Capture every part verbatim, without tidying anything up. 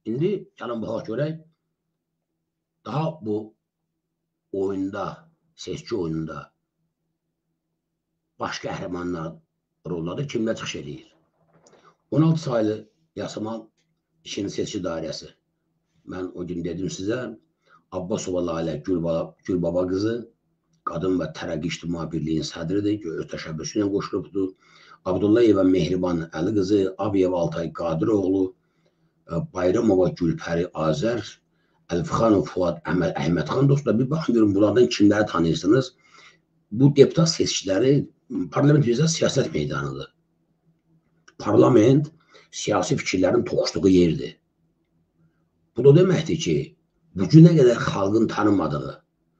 İndi gəlin baxaq görək, daha bu oyunda, seçki oyununda baş qəhrəmanlar rolları kimlər çıxış edir? on altı saylı Yasamal ikinci seçki dairəsi. Mən o gün dedim sizə, Abbasova Lalə Gülbaba qızı, Qadın və Tərəqqi İctimai Birliyin sədridir, öz təşəbbüsü ilə qoşulubdur. Abdullayeva Mehriban Əli qızı, Abiyev Altay Qadiroğlu, Bayramova Gülpəri Azər, Əlfixanov Fuad Əhmədxan dostlar, bir baxın görün, bunlardan kimləri tanıyırsınız? Bu deputat seçkiləri parlament bizdə siyasət meydanıdır. Parlament siyasi fikirlərin toxuşduğu yerdir. Bu da deməkdir ki, bugünə qədər xalqın tanımadığı,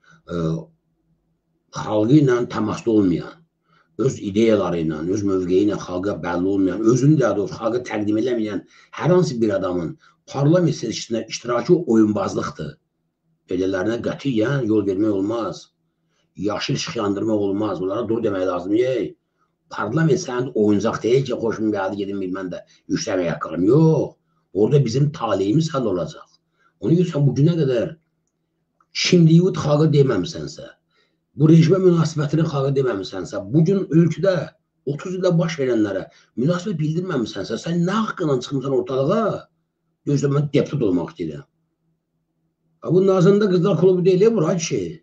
xalqı ilə təmasda olmayan, öz ideyaları ilə, öz mövqeyi ilə xalqa bəlli olmayan, özünü də xalqa təqdim eləməyən hər hansı bir adamın parlament seçkisində iştirakı oyunbazlıqdır. Belələrinə qətiyyən yol vermək olmaz. Yaşıl işıq yandırmaq olmaz. Bunlara dur demək lazım. Ey, parlament sənin oyuncaq deyil ki, xoşum gəldi, gedim bilmən də yüksləmək haqqım. Yox. Orada bizim taleyimiz həll olacaq. Onu görə sən bugünə qədər kimliyi xalqa deməmisənsə, bu rejimə münasibətini xalqa deməmisənsə, bugün ölkədə otuz ildə baş verənlərə münasibət bildirməmisənsə, sən nə haqqıyla çıxmısan ortalığa? Gözlə, mən deputat olmaq istəyirəm. Bu Nazırında Qızlar Klubu deyil, bura ki.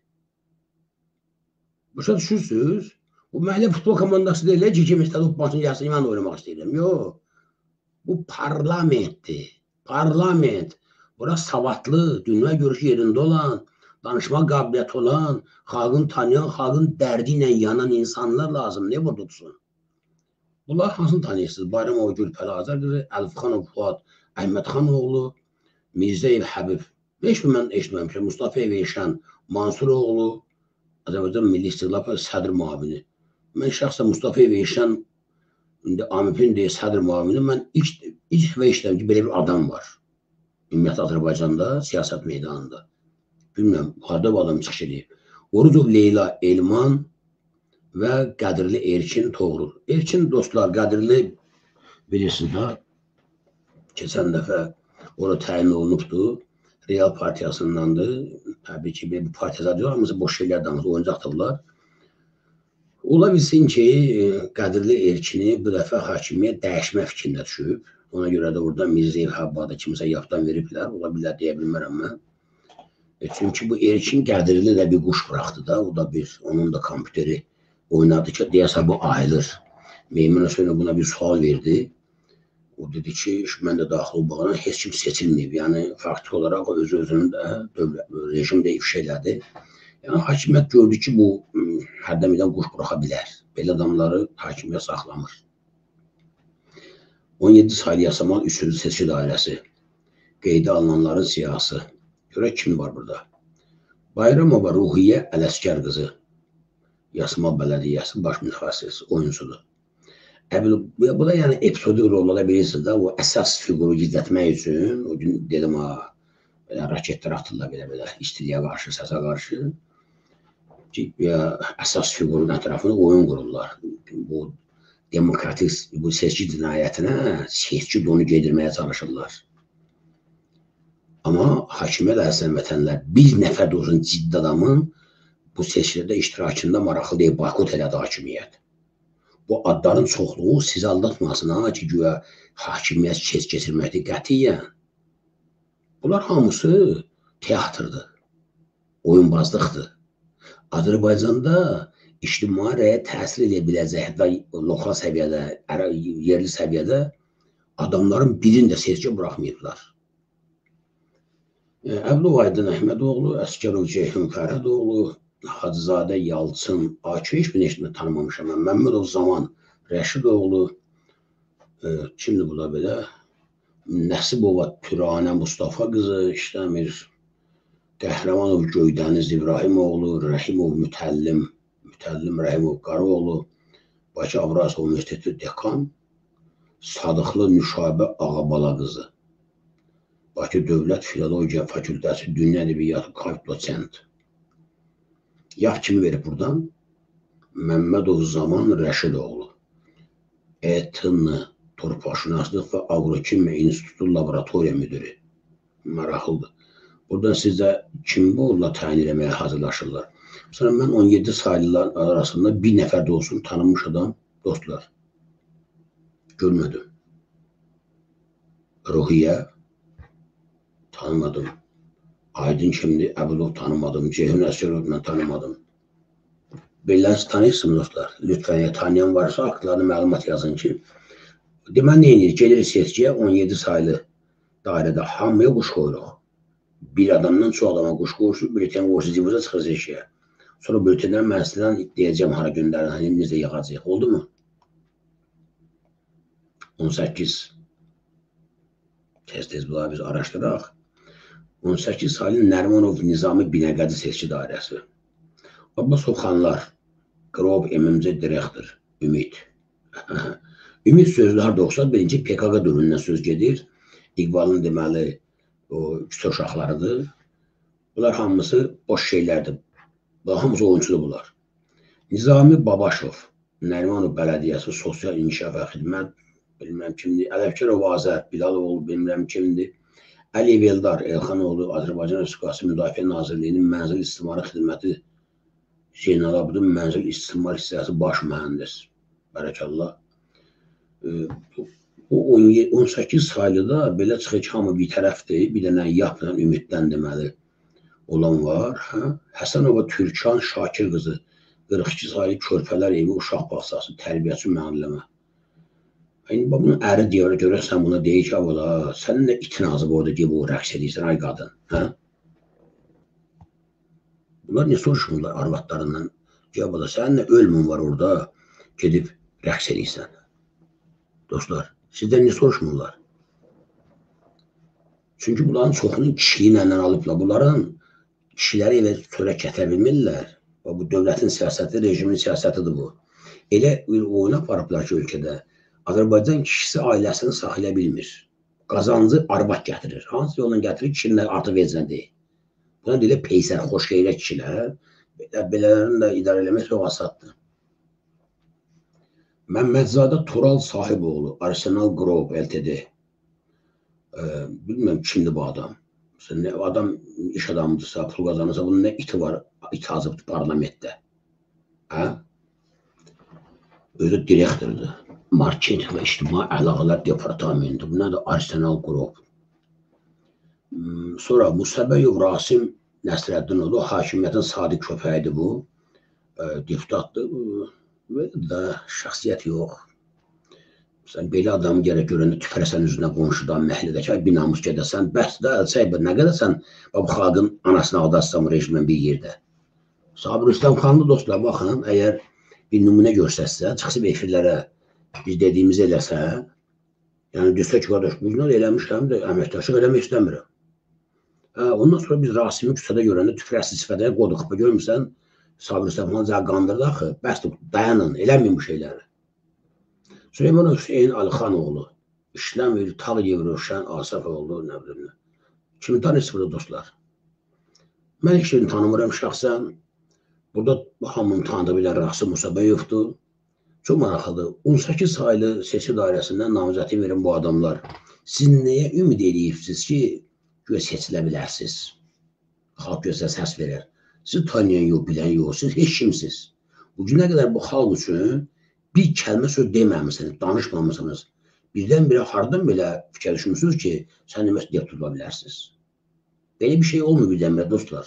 Başa düşürsünüz? Bu məhəllə futbol komandası deyil ki, kim istədi o başını gəlsin, mən oynamaq istəyirəm. Yox. Bu parlamentdir. Parlament. Bura savadlı, dünya görüşü yerində olan, danışma qabiliyyəti olan, xalqın tanıyan, xalqın dərdi ilə yanan insanlar lazım. Ne burada tutsun? Bunlar hansını tanıyırsınız? Bayramov Gülpəri Azər qızı, Əlfixanov Fuad Əhmədxan oğlu, Mirzəyev Həbib. Heç bir mən eşitməmişəm. Mustafayev Eşən Mansur oğlu, Azərbaycan Milli İstiqlal sədr müavini. Mən şəxsən Mustafayev Eşən, indi A M P-nin deyil sədr müavini, mən ilk və işləm ki, belə bir adam var. Ümumiyyətlə Azərbaycanda, siyasət meydanında. Bilməm, harada bu adam çıxış edir. Orucov Leyla Elman və Qədirli Erkin Toğrul. Erkin dostlar, Qədirli bilirsiniz ha, keçən dəfə orada təyin olunubdur. Real partiyasındandır. Təbii ki, bu partiyalar diyor, hamısı boş şeylər danışır, oyuncaqdırlar. Ola bilsin ki, Qədirli Erkini bu dəfə hakimiyyət dəyişmə fikrində düşüb. Ona görə də orada Mirzəyev Həbbada kimsə yapdan veriblər. Ola bilər, deyə bilmərəm mən. E, çünki bu Erkin Qədirli də bir quş bıraxdı da, o da bir, onun da kompüteri oynadı ki, deyəsə bu ayrılır. Meymun Hüseyin buna bir sual verdi. O dedi ki, mən də daxil olmağına heç kim seçilməyib. Yəni, faktiki olaraq öz-özünün də rejimdə ifşa elədi. Yəni, hakimiyyət gördü ki, bu hərdən birdən quş buraxa bilər. Belə adamları hakimiyyət saxlamır. on yeddi saylı Yasamal üçüncü seçki dairəsi. Qeydə alınanların siyasi. Görək kim var burada? Bayramova Ruhiyyə Ələskər qızı. Yasamal Bələdiyyəsi baş mütəxəssisi, oyuncudur. Bu da yəni episodik rollara bilirsiniz də, o əsas figuru gizlətmək üçün, o gün dedim ha, raketlər atırlar belə-belə, istiliyə qarşı, səsə qarşı ki, əsas figurun ətrafında oyun qururlar. Bu demokratik, bu seçki cinayətinə seçki donu gedirməyə çalışırlar. Amma hakimiyyət əlsən vətənlər bir nəfər də olsun ciddi adamın bu seçkilərdə iştirakında maraqlı deyil, boykot elədi hakimiyyət. Bu adların çoxluğu sizi aldatmasın ha ki, güya hakimiyyət keç keçirməkdir qətiyyən. Bunlar hamısı teatrdır, oyunbazlıqdır. Azərbaycanda ictimai rəyə təsir edə biləcək, hətta lokal səviyyədə, yerli səviyyədə adamların birini də seçki buraxmayıblar. Əbdülov Aydın Əhmədoğlu, Əskərov Ceyhun Fərədoğlu, Hacızadə Yalçın, Akı heç bir neşini tanımamışam mən. Məmmədov Zaman Rəşidoğlu, kimdir bu da belə? Nəsibova Türanə Mustafa qızı işləmir. Qəhrəmanov Göydəniz İbrahimoğlu, Rəhimov Mütəllim, Mütəllim Rəhimov Qaroğlu, Bakı Avrasya Universiteti dekan, Sadıqlı Nüşabə Ağabala qızı. Bakı Dövlət Filologiya Fakültəsi Dünya Ədəbiyyatı Doçent. Yağ kimi verib buradan? Məmmədov Zaman Rəşidoğlu. E T N Torpaqşünaslıq və Agrokimya İnstitutu Laboratoriya müdürü. maraqlıdır. Buradan sizdə kim bu onunla təyin eləməyə hazırlaşırlar? Mesela mən on yeddi saylılar arasında bir nəfər də olsun tanınmış adam, dostlar, görmədim. Ruhiyyə tanımadım. Aydın kimdir? Əbudov tanımadım. Ceyhun Əsgərov mən tanımadım. Bellənizi tanıyırsınız dostlar. Lütfən tanıyan varsa haqqlarını məlumat yazın ki. Deməli nə edir? Gelir seçkiyə on yeddi saylı dairədə hamıya quş qoyuruq. Bir adamdan çox adama quş qoyursun, bülten qoyursun, zibuza çıxır seçkiyə. Sonra bültenlər mən sizdən deyəcəm hara göndərin, elimizdə yığacaq. Oldu mu? on səkkiz. Tez-tez bunları biz araşdıraq. on səkkiz saylı Nərimanov Nizami Binəqədi seçki dairəsi. Abbasov xanlar, Qrov M M C direktor, Ümid. Ümid sözlü harda oxsaq, birinci P K K dövründən söz gedir. İqbalın deməli o küçə uşaqlarıdır. Bunlar hamısı boş şeylərdir. Bunlar hamısı oyuncudur bunlar. Nizami Babaşov, Nərimanov Bələdiyyəsi, Sosial İnkişaf və Xidmət, bilməm kimdir. Ələfkərov Azər, Bilaloğlu, bilməm kimdir. Əliyev Eldar Elxanoğlu, Azərbaycan Respublikası Müdafiə Nazirliyinin Mənzil İstismarı Xidməti Zeynal Abidin Mənzil İstismar hissəsi baş mühəndis. Bərəkallah. O on səkkiz saylıda belə çıxır ki, hamı bir tərəfdir, bir dənə yapılan ümiddən deməli olan var. Həsənova Türkan Şakir qızı, qırx iki saylı Körpələr evi uşaq bağçası, tərbiyəçi müəllimə. Yəni, bunun əri deyərə görə sən buna deyir ki, sənin də itin azıb orada deyib o rəqs edirsən, ay qadın. Bunlar ne soruşmurlar arvadlarından? Cevabı da sənin də ölmün var orada, gedib rəqs edirsən. Dostlar, sizdən ne soruşmurlar? Çünki bunların çoxunu kişiliyi ilə alıblar. Bunların kişiləri elə törə kətə bilmirlər. Bu dövlətin siyasəti, rejimin siyasətidir bu. Elə oyuna aparıblar ki, ölkədə Azərbaycan kişisi ailəsini saxlaya bilmir. Qazancı arvad gətirir. Hansı yolla gətirir? Kişinin artıq vecinə deyil. Buna deyilə peysər, xoş qeyrət kişilər. Belələrini də idarə eləmək çox asaddır. Məmmədzadə Tural Sahiboğlu, Arsenal Group Ltd. Bilməm kimdir bu adam. Adam iş adamıdırsa, pul qazanırsa, bunun nə iti var, iti azıbdır parlamentdə. Özü direktordur. Marketing və İctimai Əlaqələr Departamenti. Bu nədir? Arsenal Group. Sonra Musəbəyov Rasim Nəsrəddinoğlu, hakimiyyətin sadiq köpəyidir bu. Deputatdır. Və da şəxsiyyət yox. Sən belə adamı gərək görəndə tüpərəsən üzünə qonşudan, məhlədəki, ay bir namus gedəsən, bəs də əlçək bir, nə qədər sən bu xalqın anasını aldatsan rejimən bir yerdə. Sabir Rüstəm xanlı dostlar, baxın, əgər bir nümunə görsətsə, çıxsıb efirlərə biz dediyimiz eləsə, yəni düşsə ki, qardaş, bunlar eləmişəm də əməkdaşlıq eləmək istəmirəm. Ondan sonra biz Rasimi küçədə görəndə tüpərəsi sifədə qoduq, görmürsən, Sabir Rüstəm xanlı qandırdı axı, bəs dayanın, eləməyin bu şeyləri. Süleyman Hüseyin Alixanoğlu, İşləmir, Tağyev Rövşən, Asafoğlu, nə bilim. Kimi tanırsınız burada dostlar? Mən heç birini tanımıram şəxsən. Burada hamını tanıdı bilən Rasim Musabəyevdir. Çox maraqlıdır. on səkkiz saylı seçki dairəsindən namizəti verin bu adamlar. Siz nəyə ümid edirsiniz ki, göz seçilə bilərsiniz? Xalq gözlə səs verir. Siz tanıyan yox, bilən yox, siz heç kimsiz. Bugünə qədər bu xalq üçün bir kəlmə söz deməmişsiniz, danışmamışsınız. Birdən birə hardan belə fikir düşünmüsünüz ki, sən demək deyib tutula bilərsiniz. Belə bir şey olmuyor birdən birə dostlar.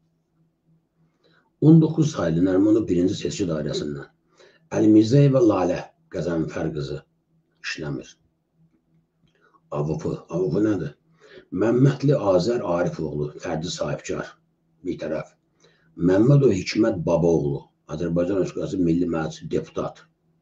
on doqquz saylı Nərimanov birinci seçki dairəsindən Əli Mirzəyev və Lalə Qəzənfər qızı işləmir. A V P, A V P nədir? Məmmədli Azər Arifoğlu, fərdi sahibkar bir tərəf. Məmmədov Hikmət Babaoğlu, Azərbaycan Respublikası Milli Məclisi deputat.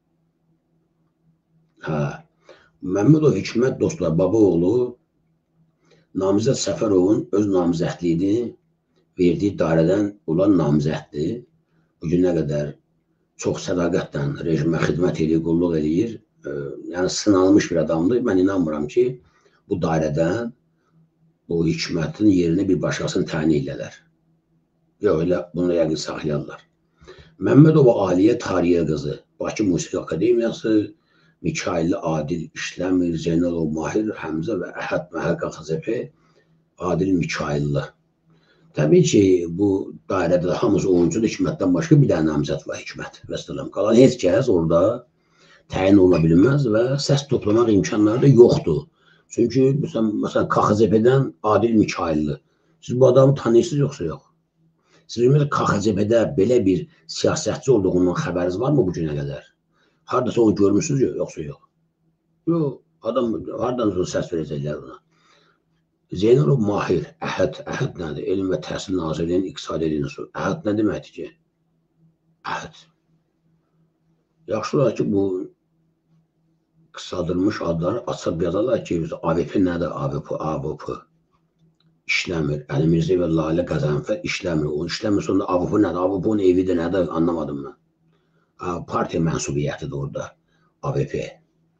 Hə, Məmmədov Hikmət dostlar Babaoğlu Namizəd Səfərovun öz namizədliyini verdiyi dairədən olan namizəddir. Bugün nə qədər çox sədaqətlə rejimə xidmət edir, qulluq edir. Yəni sınalmış bir adamdır. Mən inanmıram ki, bu dairədən bu hikmətin yerini bir başqasını təyin edirlər. Yox, elə bunu yəqin saxlayarlar. Məmmədova Aliyə Tariyə qızı, Bakı Musiqi Akademiyası, Mikailli Adil İşləmir, Zeynalov Mahir, Həmzə və Əhəd Məhəq Xəzəfi Adil Mikailli. Təbii ki, bu dairədə də hamısı oyuncudur, Hikmətdən başqa bir dənə namizəd var, Hikmət. Vəssalam. Qalan heç kəs orada təyin ola bilməz və səs toplamaq imkanları da yoxdur. Çünki məsələn, K X C P-dən Adil Mikailli. Siz bu adamı tanıyırsınız yoxsa yox? Siz bilmirsiniz, K X C P-də belə bir siyasətçi olduğundan xəbəriniz varmı bu günə qədər? Haradasa onu görmürsünüz yoxsa yox? Yox, adam haradan sonra səs verəcəklər ona? Zeynalov Mahir, Əhəd, Əhəd nədir? Elm və Təhsil Nazirliyinin İqtisadi Elini. Əhəd nə deməkdir ki? Əhəd. Yaxşı olar ki, bu qısadılmış adları açıb yazarlar ki, A V P nədir? A V P, A V P. İşləmir. Əli Mirzəyev və Lalə Qəzənfər işləmir. O işləmir. Sonra A V P nədir? A V P-nin evi də nədir? Anlamadım mən. Partiya mənsubiyyətidir orada. A V P.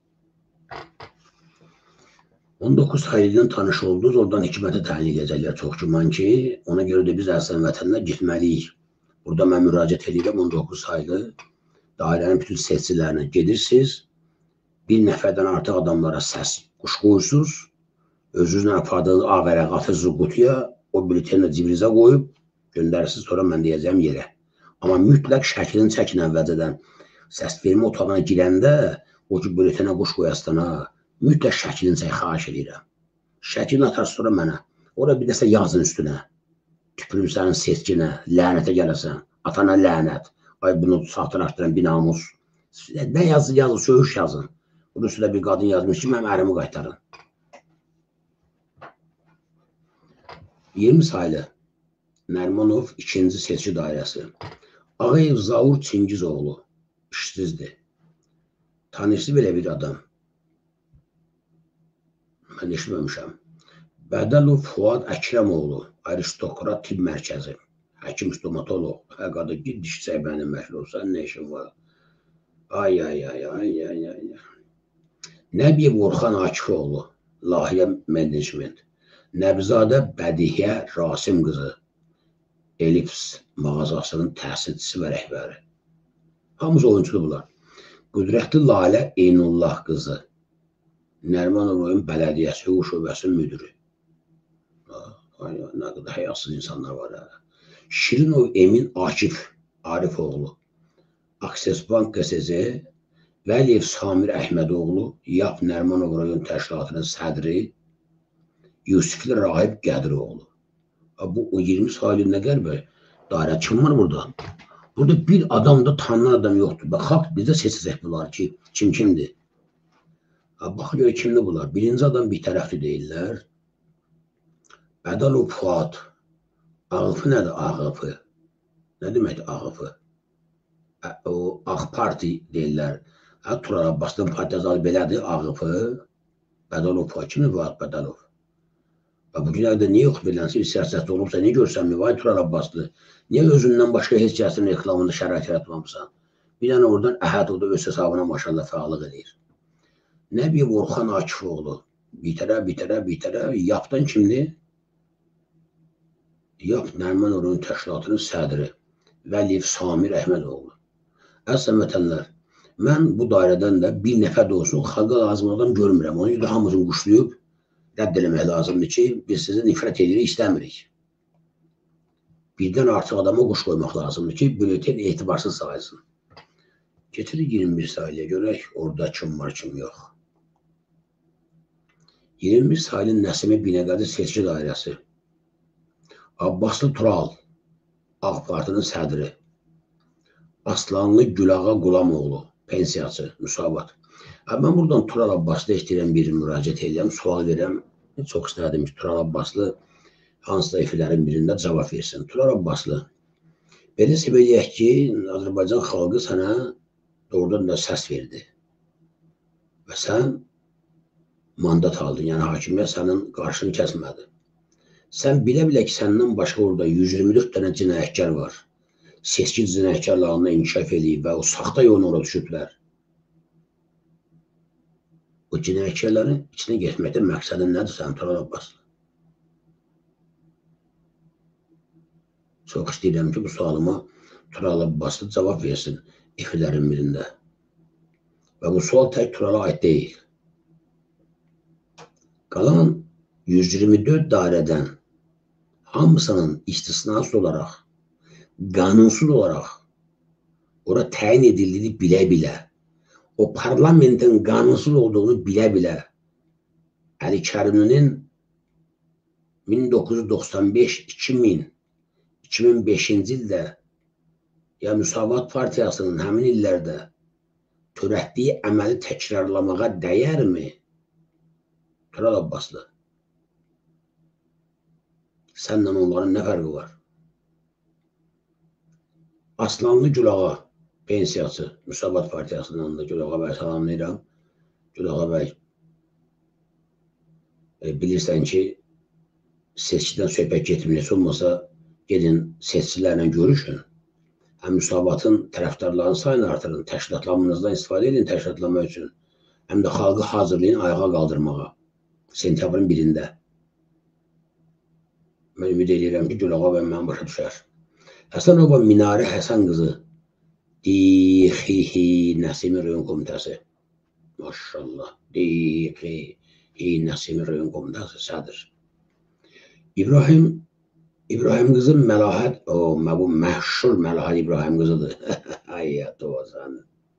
on doqquz xeyrindən tanış oldunuz, oradan Hikmətə təyin edəcəklər çox güman ki, ona görə də biz əslən vətənlə getməliyik. Burada mən müraciət edirəm, on doqquz saylı dairənin bütün seçicilərinə gedirsiniz, bir nəfərdən artıq adamlara səs quş qoyursunuz, özünüzlə apardığınız A vərəq atırsınız qutuya, o bültenlə cibinizə qoyub göndərirsiniz, sonra mən deyəcəyim yerə. Amma mütləq şəklini çəkin əvvəlcədən. Səs vermə otağına girəndə, o ki, bültenə quş qoyasına, mütləq şəklini çək, xahiş edirəm. Şəklini atarsın sonra mənə. Orada bir dəsə yazın üstünə. Tüpürüm sənin seçkinə, lənətə gələsən. Atana lənət. Ay bunu saxtalaşdıran bir namus. Nə yazın, yazın, söyüş yazın. Bunun üstündə bir qadın yazmış ki, mənim ərimi qaytarın. iyirmi saylı Nərmanov ikinci seçki dairəsi. Ağayev Zaur Çingizoğlu. İşsizdir. Tanışdı belə bir adam. Mən eşitməmişəm. Bədəlov Fuad Əkrəmoğlu, Aristokrat Tibb Mərkəzi, həkim stomatoloq, həqadə ki, diş çəkmənin məşğul olsan, nə işin var? Ay, ay, ay, ay, ay, ay. Nəbiyev Orxan Akifoğlu, Layihə Menecment, Nəbzadə Bədihyə Rasim qızı, Elips mağazasının təsisçisi və rəhbəri. Hamısı oyuncudur bunlar. Qüdrətli Lalə Eynullah qızı, Nərmanov oyun bələdiyyəsi, hüquq şöbəsinin müdürü. Ay, nə qədər həyasız insanlar var. Şirinov Emin Akif Arifoğlu, Akses Bank Q S Z, Vəliyev Samir Əhmədoğlu, Yap Nərmanov rayon təşkilatının sədri, Yusifli Rahib Qədiroğlu. Bu o iyirmi sayılı nə qəribə dairə kim var burada? Burada bir adam da tanınan adam yoxdur. Bax, xalq bizə seçəcək bunlar ki, kim kimdir? Baxın görə kimdir bunlar? Birinci adam bir tərəfli deyirlər. Bədəlov Fuad. Ağıfı nədir? Ağıfı. Nə deməkdir Ağıfı? O, Ağ Parti deyirlər. Tural Abbasdan partiyası belədir, Ağıfı. Bədəlov Fuad. Kimdir Fuad Bədəlov? Bu günlərdə niyə yox bilənsə, bir siyasətdə olubsa, niyə görsənmir? Vay Tural Abbaslı. Niyə özündən başqa heç kəsin reklamında şərait yaratmamısan? Bir dənə oradan Əhəd orada öz hesabına maşallah fəallıq edir. Nəbiyev Orxan Akifoğlu. Bitərə, bitərə, bitərə. Yapdan kimdir? Yap Nərman Oyun Təşkilatının sədri. Vəliyev Samir Əhmədoğlu. Əslən vətənlər, mən bu dairədən də bir nəfər də olsun xalqa lazım adam görmürəm. Onu da hamısını quşlayıb rədd eləmək lazımdır ki, biz sizi nifrət edirik, istəmirik. Birdən artıq adama quş qoymaq lazımdır ki, bülten etibarsız sayılsın. Getirik iyirmi bir sayıya görək, orada kim var, kim yox. iyirmi bir sayılın Nəsimə Binəqədi seçki dairəsi. Abbaslı Tural, Ağ Partinin sədri. Aslanlı Gülağa Qulamoğlu, pensiyası, müsavat. Mən buradan Tural Abbaslı istəyirəm bir müraciət edirəm, sual verirəm. Çox istərdim ki, Tural Abbaslı hansısa efirlərin birində cavab versin. Tural Abbaslı, belə sevəcək ki, Azərbaycan xalqı sənə doğrudan da səs verdi. Və sən mandat aldın, yəni hakimiyyət sənin qarşını kəsmədi. Sən bilə-bilə ki, səndən başqa orada yüz iyirmi dörd dənə cinayətkar var. Seçki cinayətkarlarına inkişaf edib və o saxta yoluna orada düşüblər. O cinayətkarların içine getməkdə məqsədin nədir sən, Tural Abbaslı? Çox istəyirəm ki, bu sualıma Tural Abbaslı cavab versin efirlərin birində. Və bu sual tək Turala aid deyil. Qalan yüz iyirmi dörd dairədən hamısının istisnasız olaraq, qanunsuz olaraq ora təyin edildiyi bilə-bilə, o parlamentin qanunsuz olduğunu bilə-bilə, Əli Kərimlinin min doqquz yüz doxsan beş iki min iki min beşinci ildə ya Müsavat Partiyasının həmin illərdə törətdiyi əməli təkrarlamağa dəyərmi? Tural Abbaslı, səndən onların nə fərqi var? Aslanlı Gülağa pensiyası, Müsavat Partiyasının da Gülağa bəy salamlayıram. Gülağa bəy, e, bilirsən ki, seçkidən söhbət getmir, heç olmasa gedin seçkilərlə görüşün. Həm Müsavatın tərəfdarlarının sayını artırın, təşkilatlanmanızdan istifadə edin təşkilatlanma üçün. Həm də xalqı hazırlayın ayağa qaldırmağa. Sentyabrın birində. Mən ümid edirəm ki, Gülağa bəy mənim başa düşər. Həsənova Minarə Həsən qızı, Dixi Nəsimi Rayon Komitəsi. Maşallah, Dixi Nəsimi Rayon Komitəsi sədr. İbrahim, İbrahim qızı Məlahət, o, bu məşhur Məlahət İbrahim qızıdır. Həyyət o azanı.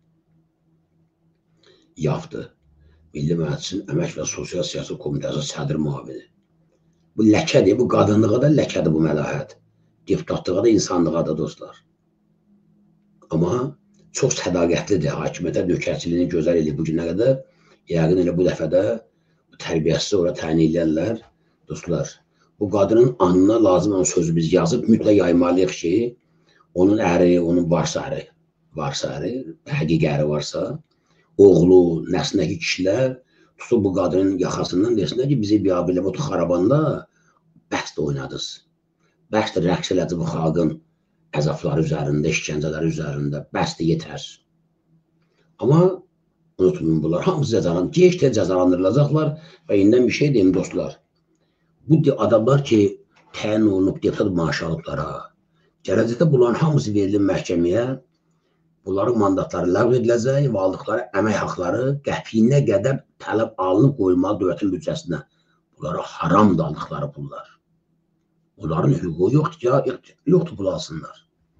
Yapdı. Milli Məclisin Əmək və Sosial Siyasi Komitəsi sədr müavini. Bu ləkədir, bu qadınlığa da ləkədir bu Məlahət. Deputatlığa da insanlığa da dostlar. Amma çox sədaqətlidir, hakimiyyətə nökərçiliyini gözəl edib bu günə qədər. Yəqin elə bu dəfə də tərbiyəsiz ora təyin edirlər. Dostlar, bu qadının anına lazım olan sözü biz yazıb mütləq yaymalıyıq ki, onun əri, onun varsa əri, varsa əri, həqiqi əri varsa, oğlu, nəslindəki kişilər tutub bu qadının yaxasından desinlər ki, bizi bir abilə bu xarabanda bəst oynadız. Bəsdir rəqs elədi bu xalqın əzabları üzərində, işgəncələri üzərində, bəsdir yetər. Amma unutmayın, bunlar hamısı cəzalandırılacaq, gec-tez cəzalandırılacaqlar və indən bir şey deyim dostlar. Bu adamlar ki, təyin olunub deputat maaşı alıblara, gələcəkdə bunların hamısı verilir məhkəməyə, bunların mandatları ləğv ediləcək və aldıqları əmək haqları qəpiyinə qədər tələb alınıb qoyulmalı dövlətin büdcəsinə. Bunlara haramdır aldıqları pullar. Onların hüququ yoxdur ki, yoxdur pul alsınlar.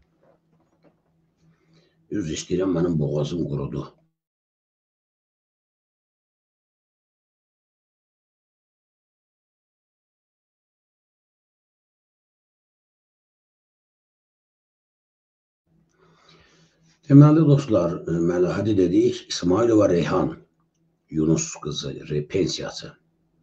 Üzr istəyirəm, mənim boğazım qurudu. Deməli dostlar, Məlahəti dedik, İsmailova Reyhan, Yunus qızı, pensiyası.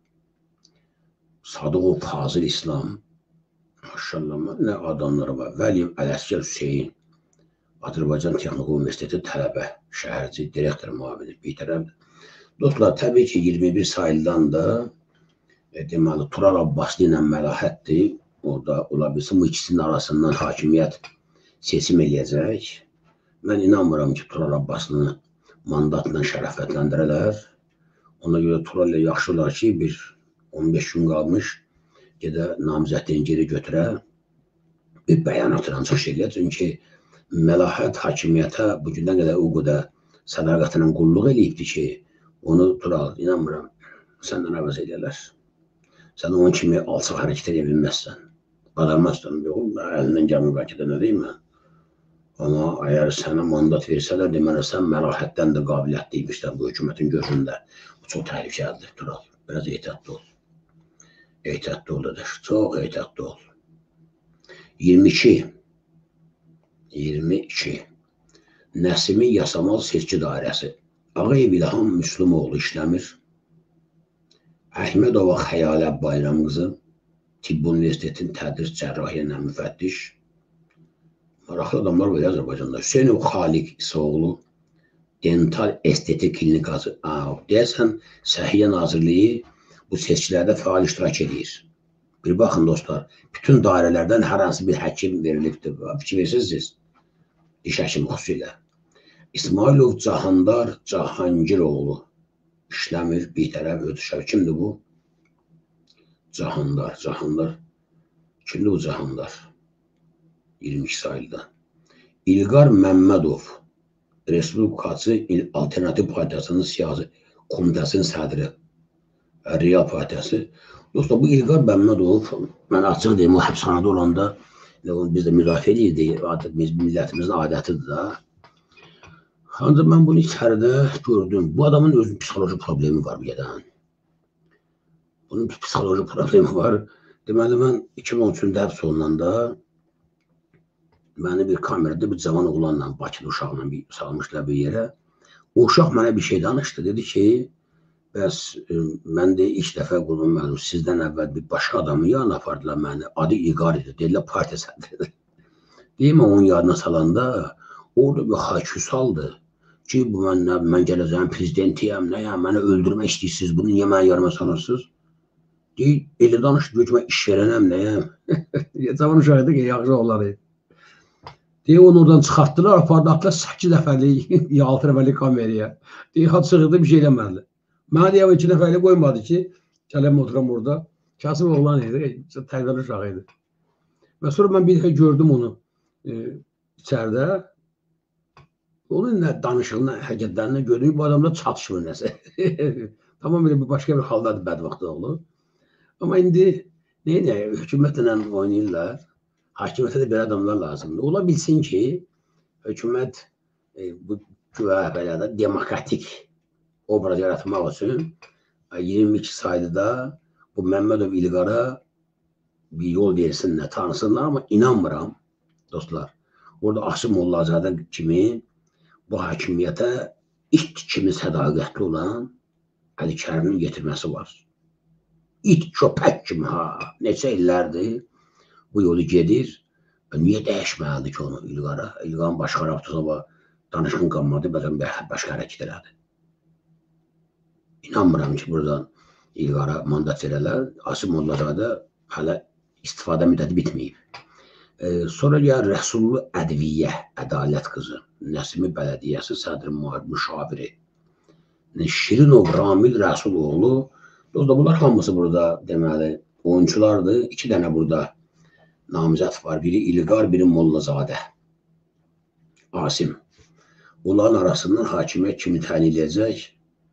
Sadıqov Fazil İslam, maşallah, nə adamları var. Vəliyev Ələsgər Hüseyin, Azərbaycan Texnik Universiteti tələbə, şəhərci, direktor müavini, bir tərəfdir. Dostlar, təbii ki, iyirmi bir sayıldan da e, deməli, Tural Abbaslı ilə Məlahətdir. Orada ola bilsin, bu ikisinin arasından hakimiyyət seçim eləyəcək. Mən inanmıram ki, Tural Abbasını mandatla şərəfətləndirələr. Ona görə Tural ilə yaxşı olar ki, bir on beş gün qalmış, gedə namizədliyin geri götürə, bir bəyanatla çıxış eləyər. Çünki Məlahət hakimiyyətə bugündən qədər o qədər sədaqətlə qulluq eləyibdir ki, onu Tural, inanmıram, səndən əvəz edərlər. Sən onun kimi alçaq hərəkət edə bilməzsən. Qadarmazsan, yox, əlindən gəlmir bəlkə də nə deyim mən. Amma əgər sənə mandat versələr, deməli, sən Məlahətdən də qabiliyyətliymişsən bu hökumətin gözündə. Bu çox təhlükəlidir, Tural. Biraz ehtiyatlı ol. Ehtiyatlı ol, dedir. Çox ehtiyatlı ol. iyirmi iki. iyirmi iki. Nəsimi Yasamal Seçki Dairəsi. Ağayev İlham Müslümoğlu işləmir. Əhmədova Xəyalə Bayram qızı, Tibb Universitetinin tədris cərrahiyyə ilə müfəttiş. Maraqlı adamlar var Azərbaycanda. Hüseynov Xaliq İsaoğlu, Dental Estetik Klinikası. Deyəsən, Səhiyyə Nazirliyi bu seçkilərdə fəal iştirak edir. Bir baxın dostlar, bütün dairələrdən hər hansı bir həkim verilibdir. Fikir versiniz, diş həkimi xüsusilə. İsmailov Cahandar Cahangiroğlu işləmir, bir tərəf ötüşər. Kimdir bu? Cahandar, Cahandar. Kimdir bu Cahandar? iyirmi iki sayılda. İlqar Məmmədov, Respublikaçı Alternativ Partiyasının siyasi komitəsinin sədri, Real Partiyası. Dostlar, bu İlqar Məmmədov, mən açıq deyim, o həbsxanada olanda biz də müdafiə edirdik, artıq biz millətimizin adətidir da. Ancaq mən bunu içəridə gördüm. Bu adamın özünün psixoloji problemi var bir yerdən. Bunun psixoloji problemi var. Deməli, mən iki min on üçüncü həbs olunanda məni bir kamerada bir cavan oğlanla, Bakılı uşaqla bir salmışlar bir yerə. O uşaq mənə bir şey danışdı. Dedi ki, bəs mən də ilk dəfə qulum mənim, sizdən əvvəl bir başqa adamı yanına apardılar məni. Adı İlqar idi. Dedilər, partiya sədridir. Deyim, onun yadına salanda orada bir haykü saldı ki, bu mən, mən gələcəyim prezidentiyəm, nəyəm, məni öldürmək istəyirsiniz, bunu niyə mənə yarıma sanırsınız? Deyir, elə danış, deyir ki, mən iş verənəm, nəyəm? Cavan uşaq idi ki, yaxşı oğlan idi. Deyir, onu oradan çıxartdılar, apardılar səkkiz nəfərlik, ya altı nəfərlik kameraya. Deyir, had sığırdı, bir şey eləmədi. Mənə deyəm, iki nəfərlik qoymadı ki, gələm oturam orada. Kasım oğlan idi, tərbiyəli uşaq idi. Və sonra mən bir dəfə gördüm onu e, içəridə. Onun nə danışığına, hərəkətlərinə gördüm, bu adamda çatışmır nəsə. Tamam, bir başqa bir haldadır bədvaxtı oğlu. Amma indi neyini, hökumətlə oynayırlar. Hakimiyyətə də belə adamlar lazımdır. Ola bilsin ki, hökumət e, bu güvə belə də demokratik obraz yaratmaq üçün iyirmi iki saydıda bu Məmmədov İlqara bir yol versinlər, tanısınlar, amma inanmıram dostlar. Orada Asım Mollazadə kimi bu hakimiyyətə it kimi sədaqətli olan Əli Kərimin getirməsi var. İt, köpək kimi ha, neçə illərdir bu yolu gedir. Niyə dəyişməlidir ki onu İlqara? İlqarın başqa rəftuza danışqın qalmadı, bəzən başqa hərəkət elədi. İnanmıram ki, buradan İlqara mandat verələr. Asım Mollazadə hələ istifadə müddəti bitməyib. Ee, sonra ya Rəsullu Ədviyyə, Ədalət qızı, Nəsimi Bələdiyyəsi sədri müşaviri, Şirinov Ramil Rəsuloğlu. Dostlar, bunlar hamısı burada deməli oyunculardır. İki dənə burada namizəd var. Biri İlqar, biri Mollazadə. Asim. Onların arasından hakimiyyət kimi təyin edəcək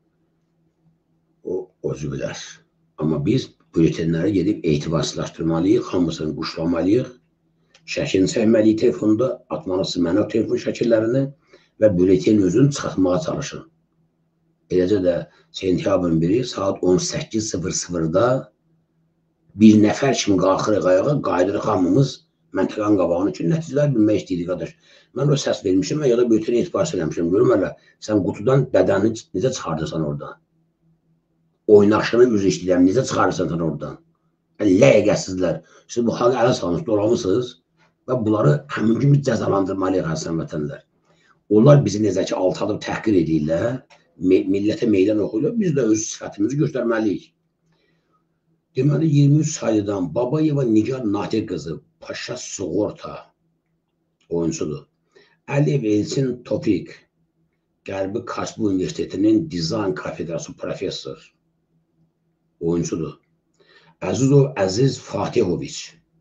o özü bilər. Amma biz bültenləri gedib etibarsızlaşdırmalıyıq, hamısını quşlamalıyıq. Şəkilini çəkməliyik telefonda, atmalısın mənə o telefon şəkillərini və bülten özünü çıxartmağa çalışın. Eləcə də sentyabrın biri saat on səkkiz sıfır sıfırda bir nəfər kimi qalxırıq ayağa, qayıdırıq hamımız məntəqanın qabağını ki, nəticələr bilmək istəyirik, qardaş. Mən o səs vermişim və ya da bülteni etibarsız eləmişim. Görüm hələ, sən qutudan bədənini necə çıxardırsan oradan? Oynaşını üzr istəyirəm, necə çıxarırsan sən oradan? Ləqəsizlər. Siz bu xalqı ələ salmış, dolamısınız və bunları həmin kimi cəzalandırmalıyıq əslən vətənlər. Onlar bizi necə ki, altadıb təhqir edirlər, millətə meydan oxuyurlar, biz də öz sifətimizi göstərməliyik. Deməli, iyirmi üç sayıdan Babayeva Nigar Natiq qızı, Paşa Sığorta oyuncusudur. Əliyev Elçin Topik, Qərbi Kasbu Universitetinin dizayn kafedrası professor oyuncusudur. Əzizov Əziz Fatihoviç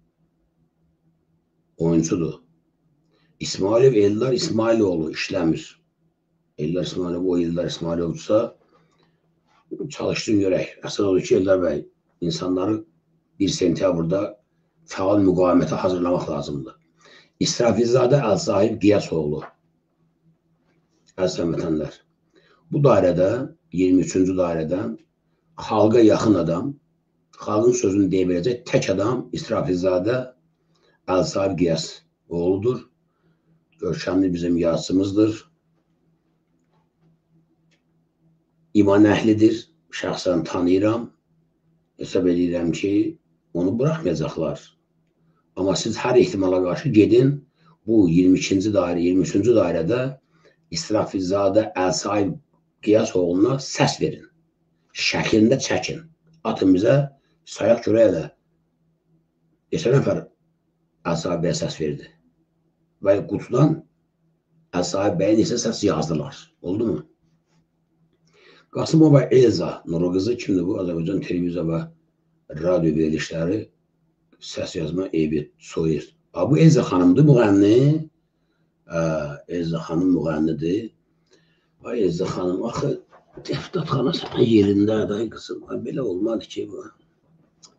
oyuncusudur. İsmailov Eldar İsmailoğlu işləmir. Eldar İsmailov, o Eldar İsmailovdursa çalışdığın görək. Əsas odur ki, Eldar bəy, insanları bir sentyabrda fəal müqavimətə hazırlamaq lazımdır. İsrafilzadə Əlsahib Qiyasoğlu, əziz vətənlər, bu dairədə, iyirmi üçüncü dairədən xalqa yaxın adam, xalqın sözünü deyə biləcək tək adam İsrafilzadə Əlsahib Qiyasoğludur. Görkəmli bizim yazıçımızdır. İman əhlidir, şəxsən tanıyıram. Hesab edirəm ki, onu buraxmayacaqlar. Amma siz hər ehtimala qarşı gedin, bu iyirmi ikinci dairə, iyirmi üçüncü dairədə İsrafilzadə Əlsahib Qiyasoğluna səs verin. Şəklində çəkin. Atın bizə, sayaq görək elə. Neçə nəfər Əlsahib bəyə səs verdi. Və qutudan Əlsahib bəyə neçə səs yazdılar. Oldu mu? Qasımova Elza Nuru qızı kimdir bu? Azərbaycan televiziya və radio verilişləri səs yazma eybi soyur. Bu Elza xanımdır, müğənni. Elza xanım müğənnidir. Ay Elza xanım, axı deputat xana sən yerində, day qızım. Belə olmadı ki bu.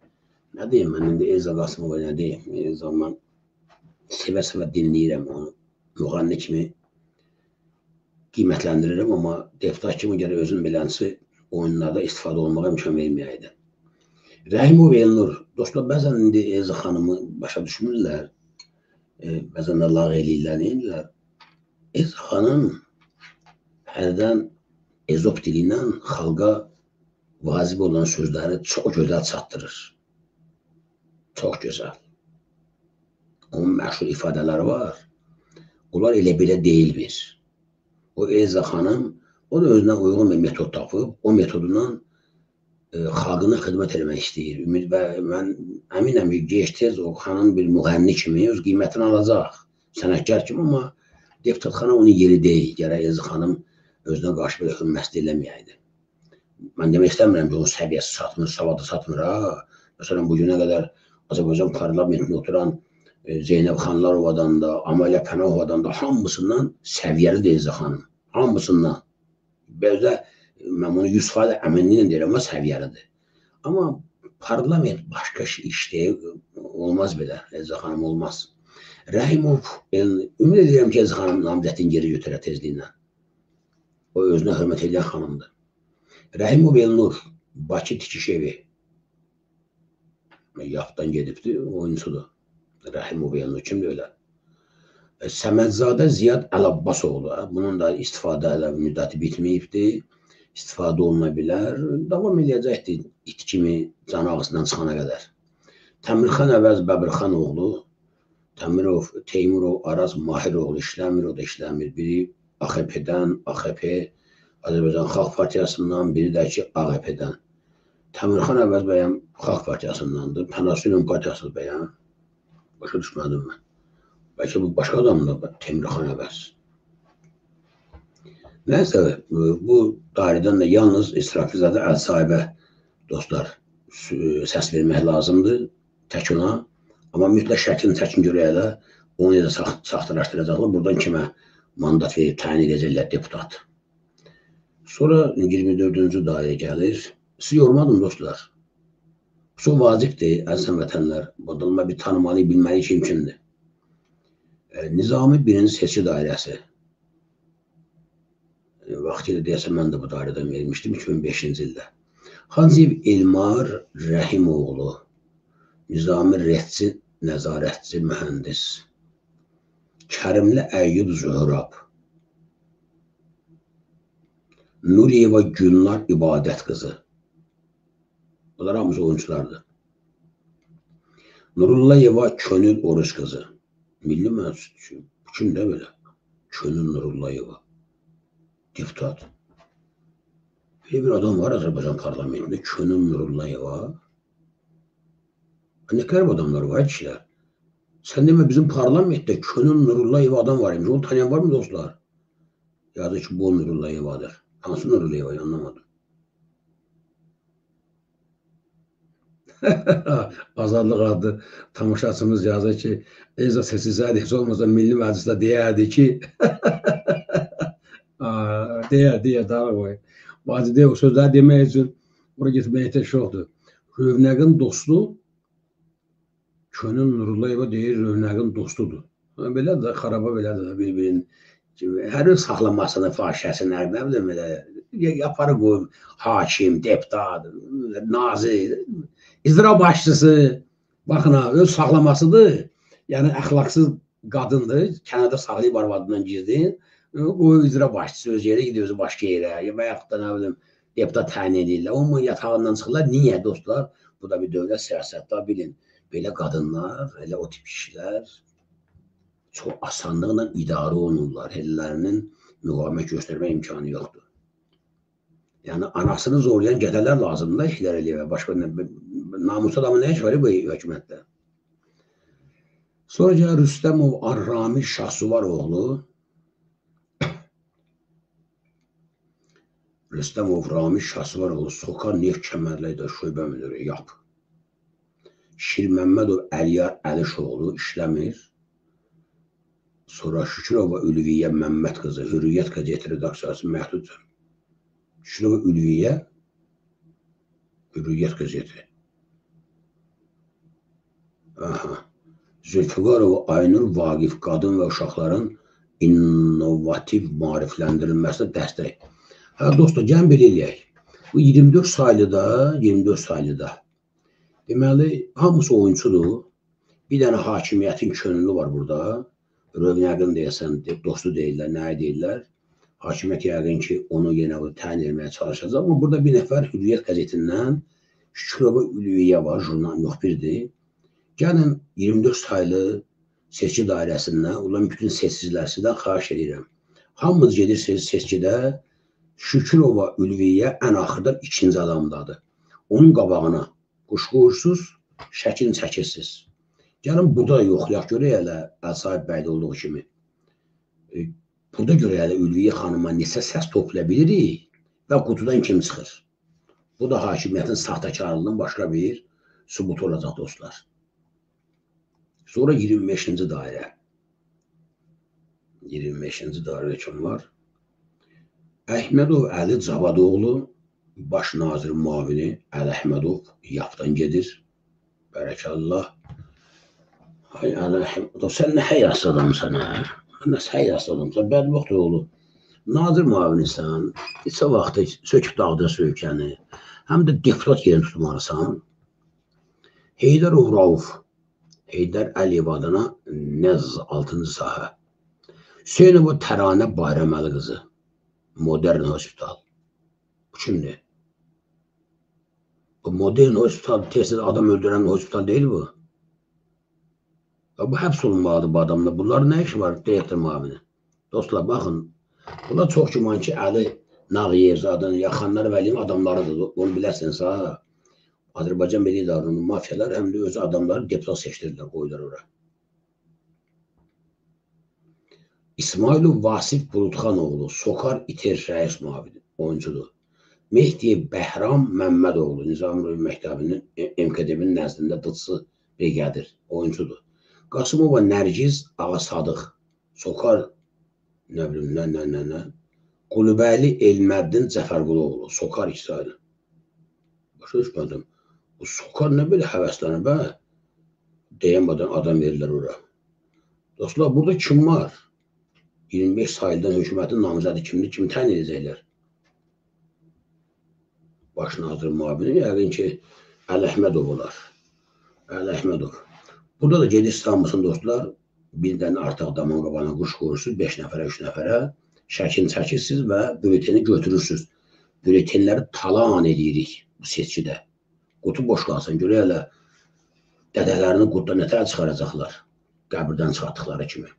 Nə deyim, mən indi Elza Qasımova nə deyim, Elza mən sevə-sevə dinləyirəm onu, müğənni kimi qiymətləndirirəm, amma deputat kimi gələ özün bilənsi oyunlarda istifadə olmağa imkan verməyəydi. Rəhimov Elnur, dostlar, bəzən indi Elza xanımı başa düşmürlər, e, bəzən də lağ eləyirlər, neyirlər. Elza xanım hərdən ezop dili ilə xalqa vacib olan sözləri çox gözəl çatdırır. Çox gözəl. Onun məşhur ifadələri var. Onlar elə belə deyilmir. O Elza xanım, o da özünə uyğun bir metod tapıb, o metodundan e, xalqına xidmət etmək istəyir. Ümid və mən əminəm ki, gec-tez o xanım bir müğənni kimi öz qiymətini alacaq. Sənətkar kimi, amma deputat xanım onun yeri deyil. Gərək Elza xanım özünə qarşı bir xidmət eləməyəydi. Mən demək istəmirəm ki, onun səviyyəsi çatmır, savadı çatmır. Ha? Məsələn, bugünə qədər Azərbaycan parlamentində oturan e, Zeynəb Xanlarovadan da, Amalia Pənahovadan da hamısından səviyyəlidir Elza xanım. Hamısından. Bəzə mən bunu yüz faiz əminliklə deyirəm, amma səviyyəlidir. Amma parlament başqa işdə olmaz belə. Elza xanım olmaz. Rəhimov, ümid edirəm ki, Elza xanım namizədini geri götürər tezliklə. O özünə hörmət edən xanımdır. Rəhimov Elnur, Bakı tikiş evi. Yapdan gedibdir, oyuncudur. Rəhimov Elnur kimdir öyle? Səmədzadə Ziyad Əl-Abbasoğlu. Bunun da istifadə müddəti bitməyibdir. İstifadə oluna bilər. Davam edəcəkdir it kimi can ağzından çıxana qədər. Təmirxan Əvəz Bəbirxan oğlu, Təmirov, Teymurov, Araz Mahiroğlu işləmir, o da işləmir. Biri A X P-dən, A X P, Azərbaycan Xalq Partiyasından, biri də ki A X P-dən. Təmirxan Əvəz bəyəm Xalq Partiyasındandır, Pənasülün Partiyası bəyəm. Başa düşmədim mən. Bəlkə bu başqa adamdır, Təmirxan Əvəz. Nəysə, bu dairədən də yalnız İsrafilzadə əl sahibə dostlar səs vermək lazımdır tək ona. Amma mütləq şəklini təkin görəyə də onu da saxtalaşdıracaqlar. Buradan kimə mandat verib təyin edəcəklər deputat. Sonra iyirmi dördüncü dairə gəlir. Sizi yormadım dostlar. Çox vacibdir, əzizən vətənlər. Badalma bir tanımalı, bilməli kim kimdir. E, Nizami birinci seçki dairəsi. E, vaxtilə deyəsən mən də bu dairədən vermişdim iki min beşinci ildə. Hacıyev Elmar Rəhimoğlu, Nizami rəhçi, nəzarətçi, mühəndis. Kərimli Əyyub Zöhrab. Nuriyeva Gülnar İbadət qızı. Bunlar hamısı oyunculardır. Nurullayeva Könül Oruç qızı. Milli məclis. Bu kimdə belə? Könül Nurullayeva. Deputat. Belə bir adam var Azərbaycan parlamentində. Könül Nurullayeva. Ne kadar adamlar var kişiler. Sen deme bizim parlamentdə Könül Nurullayeva adam var imiş. Onu tanıyan var mı dostlar? Yazı ki bu Nurullayeva'dır. Hansı Nurullayeva'yı anlamadım. Azadlıq adlı tamaşaçımız yazır ki, Elza sessizliği heç olmasa Milli Məclisdə deyərdi ki, deyər, deyər, daha qoy. Bazı deyər, o sözləri demək üçün oraya getməyə ehtiyac yoxdur. Rövnəqin dostu, Könül Nurullayeva deyir, Rövnəqin dostudur. Belə də, xaraba belə də bir-birinin hər bir saxlamasını, fahişəsini, nə bilim elə, yaparı qoyub, hakim, deputat, nazir, icra başçısı, baxın ha, öz saxlamasıdır, yəni əxlaqsız qadındır, kənarda saxlayıb arvadından girdin, qoyub icra başçısı öz yerə gidiyor, özü başqa yerə, və yaxud da nə bilim, deputat təyin edirlər, onun yatağından çıxırlar, niyə dostlar? Bu da bir dövlət siyasətdə bilin, belə qadınlar, elə o tip kişilər çox asanlıqla idarə olunurlar, ellərinin müqavimət göstərmə imkanı yoxdur. Yəni, anasını zorlayan qədələr lazımdır da işlər eləyə və başqa namus adamı nə iş var bu hökumətdə? Sonra gəlir Rüstəmov Arrami Şahsuvaroğlu. Rüstəmov Rami Şahsuvaroğlu Sokar Neft Kəmərləkdə şöbə müdürü yap. Şirməmmədov Əliyar Əlişoğlu işləmir. Sonra Şükürova Ülviyyə Məmməd qızı, Hürriyyət qəzeti redaksiyası məhdud. Şükürova Ülviyyə, Hürriyyət qəzeti. Aha. Zülfüqarova Aynur Vaqif qadın və uşaqların innovativ maarifləndirilməsinə dəstək. Hə dostlar, gəlin belə eləyək. Bu iyirmi dörd saylıda, iyirmi dörd saylıda. Deməli, hamısı oyunçudur. Bir dənə hakimiyyətin könüllü var burada. Rövnəqin deyəsən, dostu deyirlər, nəyə deyirlər. Hakimiyyət yəqin ki, onu yenə təyin etməyə çalışacaq. Amma burada bir nəfər Hürriyyət qəzetindən Şükürova Ülviyyə var, jurnal müxbirdir. Gəlin iyirmi dörd saylı seçki dairəsindən, olan bütün seçicilərsindən xahiş edirəm. Hamınız gedirsiniz seçkidə, Şükürova Ülviyyə ən axırda ikinci adamdadır. Onun qabağına quşqursuz şəkil çəkirsiniz. Gəlin burada yoxlayaq, görək hələ Əlsahib bəydə olduğu kimi. Burada görə hələ Ülviyyə xanıma neçə səs topla bilirik və qutudan kim çıxır. Bu da hakimiyyətin saxtakarlığının başqa bir sübutu olacaq dostlar. Sonra iyirmi beşinci dairə. iyirmi beşinci dairə kim var? Əhmədov Əli Cavadoğlu, baş nazir müavini Əli Əhmədov yapdan gedir. Bərəkallah. Hay Əli Əhmədov, sən nə həyas adamsan, hə? Nəsə həyas adamsan, bədbəxt oğlu. Nazir müavinisən, neçə vaxtı söküb dağda söykəni, həm də deputat yerini tutmalısan. Heydərov Rauf, Heydər Əliyev adına Nəzz altıncı sahə. Hüseynova Təranə Bayraməli qızı, Modern Hospital. Bu kimdir? Bu Modern Hospital, tezdə adam öldürən hospital deyil bu. Bu həbs olunmalıdır bu adamla. Bunların nə işi var? Direktor müavini. Dostlar, baxın. Bunlar çox güman ki, Əli Nağıyevzadın, Yaxanlar Vəliyevin adamlarıdır. Onu biləsiniz, ha? Azərbaycan Milli İdarənin mafiyalar həm də öz adamları deputat seçdirilər, qoydular ora. İsmailov Vasif Buludxanoğlu, Sokar İter rəis müavini, oyuncudur. Mehdiyev Bəhram Məmmədoğlu, Nizami Məktəbinin M K D-nin nəzdində dıçsı brigadir, oyuncudur. Qasımova Nərgiz Ağa Sadıq, Sokar, nə bilim, nə, nə, nə, nə. Qulubəli Elməddin Cəfərquloğlu, Sokar İsrail. Başa düşmədim. Bu Sokar nə belə həvəslənir, bə? Deyəmədən adam verirlər ora. Dostlar, burada kim var? iyirmi beş sayıldan hökumətin namizədi kimdir, kimi təyin edəcəklər? Baş nazir müavini, yəqin ki, Əli Əhmədov olar. Əli Əhmədov. Burada da gedir İstanbulsun dostlar, bir dənə artıq daman qabağına quş qoyursunuz, beş nəfərə, üç nəfərə şəkil çəkirsiniz və bülleteni götürürsünüz. Bülletenləri talan edirik bu seçkidə. Qutu boş qalsın, görək hələ dədələrini qutdan nətər çıxaracaqlar, qəbirdən çıxartdıqları kimi.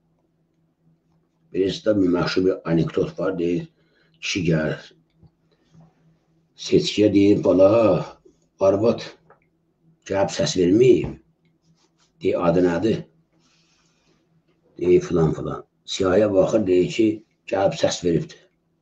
Birisi də məşhur bir anekdot var, deyir, kişi gəlir, seçkiyə deyir, bala, arvad gəlib səs verməyib, deyir, adı nədir? Deyir, filan filan. Siyahıya baxır, deyir ki, gəlib səs veribdir.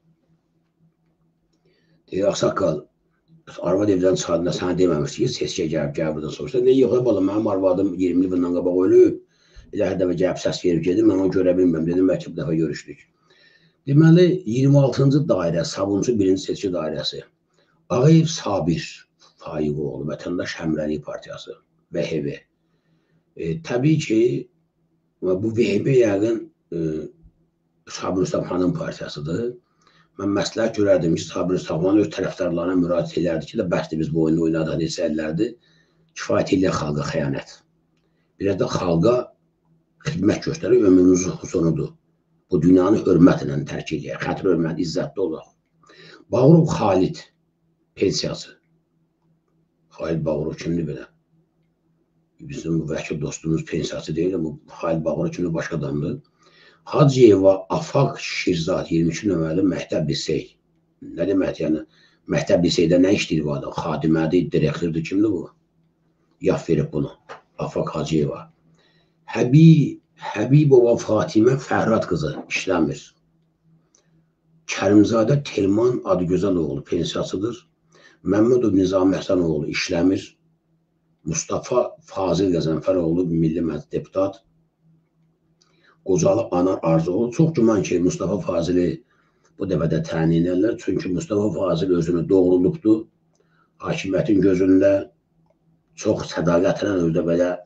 Deyir, ağsaqqal, arvad evdən çıxardığında sənə deməmişdir ki, seçkiyə gəlib, gəlib buradan soruşsa. Deyir, yox, bala, mənim arvadım iyirmi il bundan qabaq ölüb, elə hər dəfə gəlib səs verib gedir, mən onu görə bilməm, dedim, bəlkə bir dəfə görüşdük. Deməli, iyirmi altıncı dairə, Sabunçu birinci seçki dairəsi. Ağayev Sabir Faiqoğlu, Vətəndaş Həmrəlik Partiyası, V H B. E, təbii ki, bu V H B yəqin e, Sabir Rüstəmxanın partiyasıdır. Mən məsləhət görərdim ki, Sabir Rüstəmxan öz tərəfdarlarına müraciət edərdi ki, də bəsdir biz bu oyunu oynadıq, neçə illərdir, kifayət ilə xalqa xəyanət. Biraz da xalqa xidmət göstərir, ömrünüzün sonudur. Bu dünyanı hörmətlə tərk edir, xətr hörmət, izzətli olaq. Bağırov Xalid, pensiyası. Xalid Bağırov kimdir belə? Bizim bu vəkil dostumuz pensiyası deyil, bu Xalid Bağırov kimdir, başqa adamdır. Hacıyeva Afaq Şirzad, iyirmi iki nömrəli məktəb lisey. Nə demək, yəni, məktəb liseydə nə işləyir bu adam? Xadimədir, direktordur, kimdir bu? Yaf verib bunu, Afaq Hacıyeva. Həbib, Həbibova Fatimə Fərhad qızı işləmir. Kərimzadə Telman Adıgözəloğlu pensiyasıdır. Məmmədov Nizami Həsənoğlu işləmir. Mustafa Fazil Qəzənfəroğlu Milli Məclis deputat. Qocalı Anar Arzuoğlu. Çox güman ki, Mustafa Fazili bu dəfədə təyin edirlər. Çünki Mustafa Fazil özünü doğrulubdur. Hakimiyyətin gözündə çox sədaqətlə özdə belə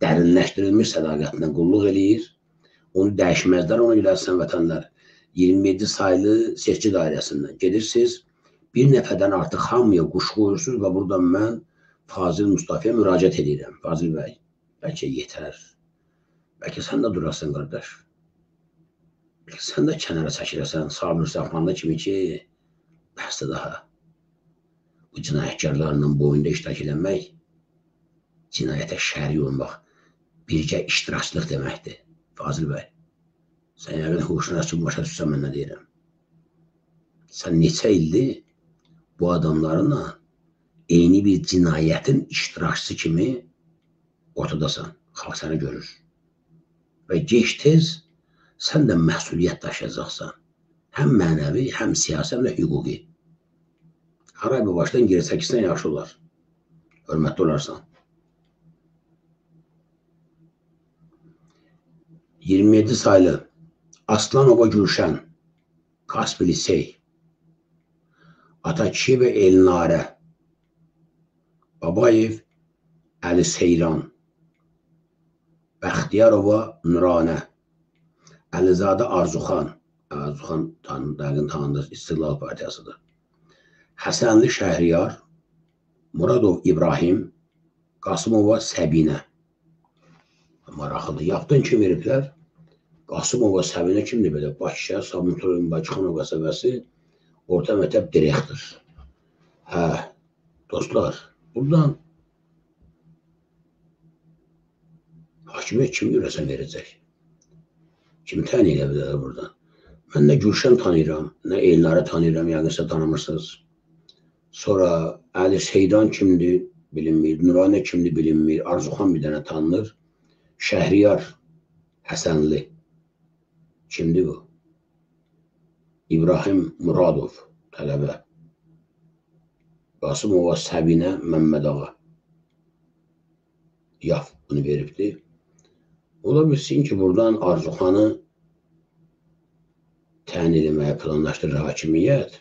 dərinləşdirilmiş sədaqətindən qulluq eləyir. Onu dəyişməzlər, ona görə sən vətənlər iyirmi yeddi saylı seçki dairəsindən gedirsiniz. Bir nəfərdən artıq hamıya quş qoyursunuz və buradan mən Fazil Mustafa'ya müraciət edirəm. Fazil bəy, bəlkə yetər. Bəlkə sən də durasın, qardaş. Bəlkə sən də kənara çəkirəsən, Sabir Səfmanlı kimi ki, bəsdir daha. Bu cinayətkarlarla boyunda iştirak eləmək, cinayətə şərik olmaq, birgə iştirakçılıq deməkdir. Fazil bəy, sən yəqin hoşuna ki, başa düşsən mən nə deyirəm. Sən neçə ildir bu adamlarla eyni bir cinayətin iştirakçısı kimi ortadasan, xalq səni görür. Və gec-tez sən də məsuliyyət daşıyacaqsan. Həm mənəvi, həm siyasi, həm də hüquqi. Haray bu başdan geri çəkilsən yaxşı olar. Hörmətli olarsan. iyirmi yeddi saylı Aslanova Gülşən, Kaspi Lisey, Atakişiyev Elnarə, Babayev Əli Seyran, Bəxtiyarova Nuranə, Əlizadə Arzuxan, Arzuxan dəqiq tanınır, İstiqlal Partiyasıdır. Həsənli Şəhriyar, Muradov İbrahim, Qasımova Səbinə. Maraqlıdır. Yapdın ki, veriblər. Qasımova Səbinə kimdir belə? Bakıya, Sabuntoyun Bakıxanov qəsəbəsi orta məktəb direktor. Hə, dostlar, buradan hakimiyyət kimi görəsən verəcək? Kimi təyin elə bilər buradan? Mən nə Gülşən tanıyıram, nə Elnarə tanıyıram, yəqinsə tanımırsınız. Sonra Əli Seyran kimdir, bilinmir. Nuranə kimdir, bilinmir. Arzuxan bir dənə tanınır. Şəhriyar Həsənli. Kimdir bu? İbrahim Muradov, tələbə. Qasımova Səbinə Məmmədağa. Yaf bunu veribdir. Ola bilsin ki, buradan Arzuxanı təyin eləməyə planlaşdırır hakimiyyət.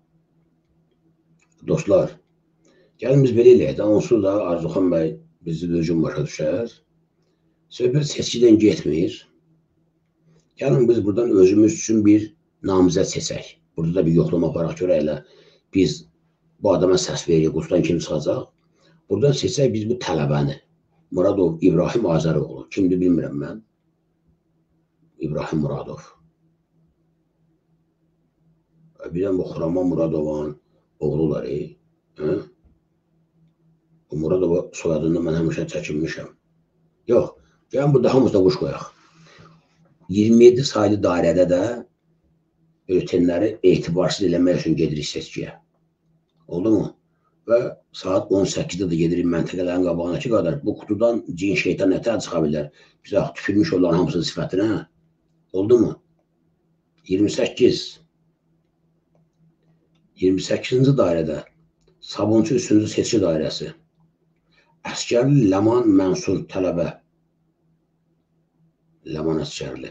Dostlar, gəlin biz belə eləyək də, onsuz da Arzuxan bəy bizi düzgün başa düşər. Söhbət seçkidən getmir. Gəlin biz buradan özümüz üçün bir namizəd seçək. Burada da bir yoxlama aparaq görə elə biz bu adama səs veririk, qustan kim çıxacaq. Buradan seçək biz bu tələbəni. Muradov İbrahim Azəroğlu. Kimdir bilmirəm mən. İbrahim Muradov. Bilən bu Xurama Muradov'un oğlular. Bu Muradov soyadında mən həmişə çəkinmişəm. Yox, gəlin burada hamısına quş qoyaq. iyirmi yeddi saylı dairədə də ötənləri etibarsız eləmək üçün gedirik seçkiyə. Oldu mu? Və saat on səkkizdə də gedirik məntəqələrin qabağına ki, qədər bu qutudan cin şeytan nətər çıxa bilər? Bizə tüpürmüş olan hamısının sifətinə. Oldu mu? iyirmi səkkiz. iyirmi səkkizinci dairədə Sabunçu üçüncü seçki dairəsi. Əskərli Ləman Mənsur tələbə. Ləman Əskərli.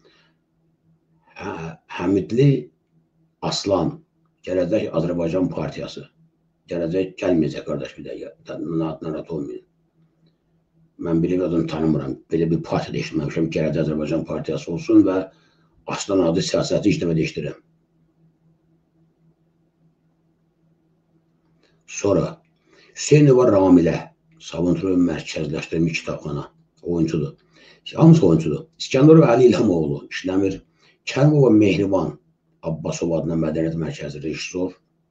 Həmidli Aslan. Gələcək Azərbaycan Partiyası. Gələcək gəlməyəcək, qardaş, bir dəqiqə. Narahat olmayın. Mən belə bir adını tanımıram. Belə bir partiya değişdirməmişəm. Gələcək Azərbaycan Partiyası olsun və Aslan adı siyasəti ilk dəfə değişdirirəm. Sonra Hüseynova Ramilə. Sabuntoyun mərkəzləşdirilmiş kitabxana. Oyuncudur. Hamısı oyuncudur. İskəndərov Əli İlhamoğlu işləmir. Kərimova Mehriban Abbasov adına Mədəniyyət Mərkəzi rejissor.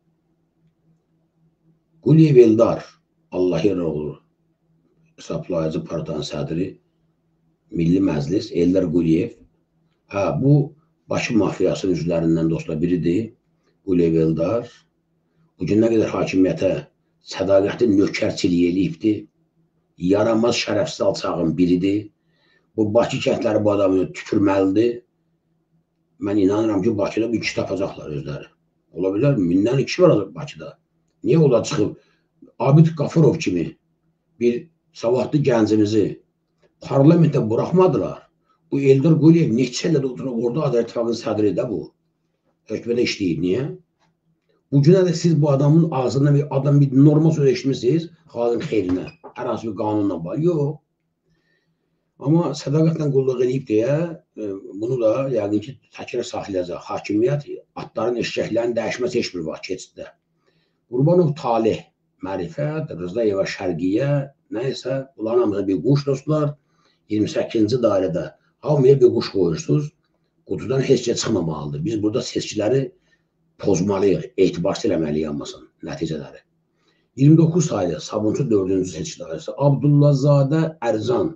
Quliyev Eldar Allahiroğlu hesablayıcı partiyanın sədri. Milli Məclis Eldar Quliyev. Hə, bu Bakı mafiyasının üzvlərindən dostlar biridir. Quliyev Eldar. Bugün nə qədər hakimiyyətə sədaqətin nökərçiliyi eləyibdir. Yaramaz şərəfsiz alçağın biridir. Bu Bakı kəndləri bu adamı tüpürməlidir. Mən inanıram ki, Bakıda bir kişi tapacaqlar özləri. Ola bilər, mindən kişi var Bakıda. Niyə ola çıxıb? Abid Qafurov kimi bir savadlı gəncimizi parlamentdə buraxmadılar. Bu Eldar Quliyev neçə ilə də oturub orada Adalet İttifaqının sədri də bu. Hökumədə işləyir. Niyə? Bugünə də siz bu adamın ağzından bir adam bir normal söz eşitmişsiniz, xalqın xeyrinə, hər hansı bir qanunla var. Yox. Amma sədaqətlə qulluq edib deyə e, bunu da yəqin ki, təkrar saxlayacaq. Hakimiyyət atların, eşkəklərin dəyişməsi heç bir vaxt keçiddə. Qurbanov Talih, Mərifət, Rızayeva Şərqiyyə, nəysə, bunların hamısı bir quş dostlar. iyirmi səkkizinci dairədə hamıya bir quş qoyursunuz, qutudan heç şey çıxmamalıdır. Biz burada seçkiləri pozmalıyıq, etibarsız eləməliyik olmasın nəticələri. iyirmi doqquz sayılı Sabunçu dördüncü seçki dairəsi Abdullazadə Ərzan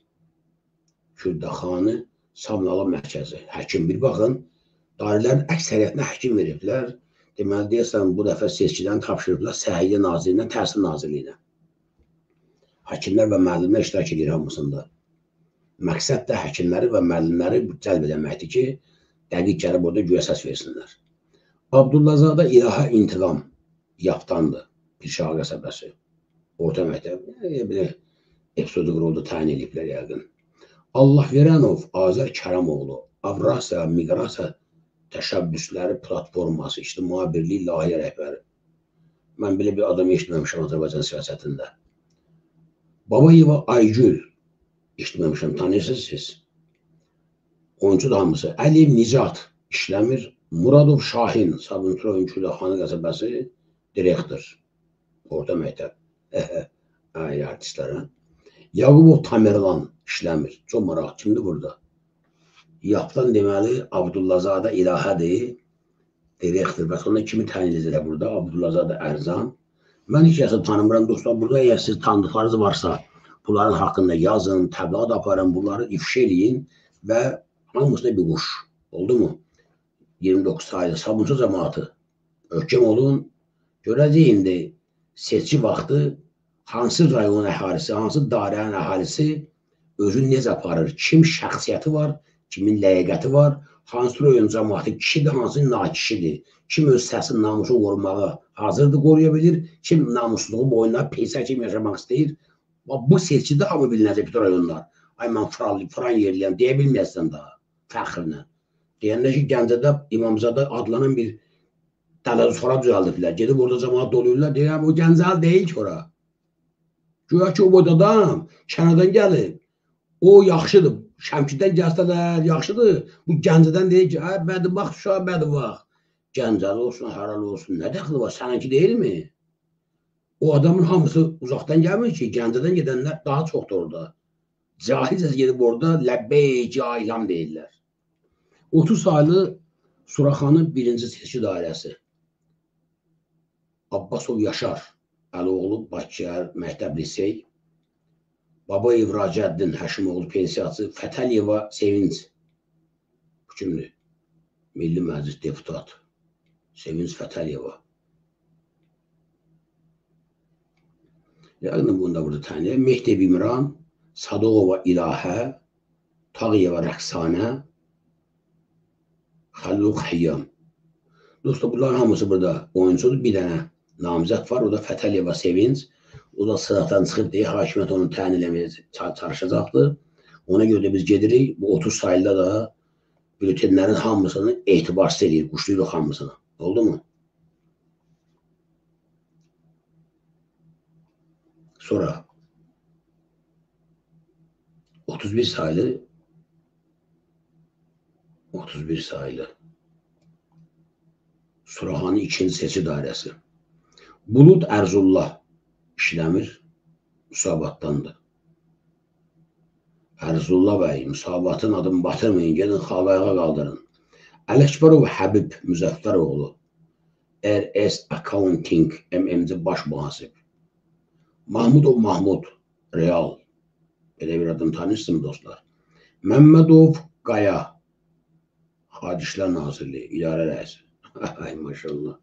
Kürdəxanı Samnalı mərkəzi. Həkim bir baxın, dairələrin əksəriyyətinə həkim veriblər. Deməli, deyəsən, bu dəfə seçkidən tapşırıblar Səhiyyə Nazirliyinə, Təhsil Nazirliyinə. Həkimlər və müəllimlər iştirak edir hamısında. Məqsəd də həkimləri və müəllimləri cəlb edəməkdir ki, dəqiq gəlib orada güya səs versinlər. Abdullazadə İlahə İntiqam Yaptandır, Pirşağı qəsəbəsi. Orta məktəb, bir epizodu quruldu, təyin ediblər yəqin. Allahverənov Azər Kərəmoğlu, Avrasiya, Miqrasiya Təşəbbüsləri Platforması, İctimai Birlik Layihə rəhbəri. Mən belə bir adam eşitməmişəm Azərbaycan siyasətində. Babayeva Aygül, eşitməmişəm, tanıyırsınız siz. Oyuncu da hamısı. Əliyev Nicat, işləmir. Muradov Şahin, Sabunçu Kürdəxanı qəsəbəsi, direktor. Orta məktəb. Ay, artistlərə. Yaqubov Tamerlan, işləmir. Çox maraq, kimdir burada? Yaptan deməli, Abdullazadə İlahədir, direktor. Bəs onda kimi təyin edirlər burada? Abdullazadə Ərzan. Mən heç kəsi tanımıram, dostlar. Burada əgər siz tanıdıqlarınız varsa, bunların haqqında yazın, təbliğat aparın, bunları ifşa eləyin və hamısında bir quş. Oldu mu? iyirmi doqquz sayılı Sabunçu cəmaatı. Hökm olun. Görəcək indi seçki vaxtı hansı rayon əhalisi, hansı dairənin əhalisi özünü necə aparır, kim şəxsiyyəti var, kimin ləyaqəti var, hansı rayon cəmaatı kişidir, hansı nakişidir, kim öz səsinin namusunu qorumağa hazırdır, qoruya bilir, kim namusluğu boyuna peysə kimi yaşamaq istəyir. Bu seçkidə hamı bilinəcək bütün rayonlar. Ay, mən Fran yerliyəm, deyə bilməyəsən daha, fəxrlə. Deyəndə ki, Gəncədə İmamzadə adlanan bir dələzi sonra düzəldiblər. Gedib orada cəmaat doluyurlar, deyəm, o Gəncəl deyil ki, ora. Güya ki, o boyda adam kənardan gəlib. O yaxşıdır, Şəmkidən gəlsələr, yaxşıdır. Bu Gəncədən deyil ki, hə, bədi vaxt, uşaq bədi vaxt. Gəncəli olsun, haralı olsun, nə dəxli var, sənənki deyil mi? O adamın hamısı uzaqdan gəlmir ki, Gəncədən gedənlər daha çoxdur orada. Cahilcəsi gedib orada ləbbey, cahilam deyirlər. otuz sayılı Suraxanı birinci seçki dairəsi. Abbasov Yaşar, Əlioğlu Bakıyer Məktəb Lisey, Babayev Racəddin Həşimoğlu pensiyası, Fətəliyeva Sevinç. Bu kimdir? Milli Məclis deputat. Sevinç Fətəliyeva. Yəqin bunu da burada tanıyır. Mehdi İmran, Sadoğova İlahə, Tağıyeva Rəqsanə, Xəlluq Həyyam. Dostlar, bunların hamısı burada oyuncudur. Bir dənə namizət var, o da Fətəliyeva Sevinç. O da sıraqdan çıxıb deyə hakimiyyət onu təyin eləməyə çalışacaqdır. Ona görə də biz gedirik. Bu otuz sayıda da bültenlərin hamısını etibarsız edir, quşluyuq hamısını. Oldu mu? Sonra otuz bir sayılı otuz bir sayılı Suraxanı ikinci seçki dairəsi. Bulud Ərzullah işləmir, müsabatdandır. Ərzullah bəy, müsabatın adını batırmayın, gedin xalayağa qaldırın. Ələkbarov Həbib Müzəffəroğlu, R S Accounting, M M C baş mühasib. Mahmudov Mahmud, Real, belə bir adam tanırsın dostlar. Məmmədov Qaya, Xarici İşlər Nazirliyi, İdarə rəisi. Ay maşallah.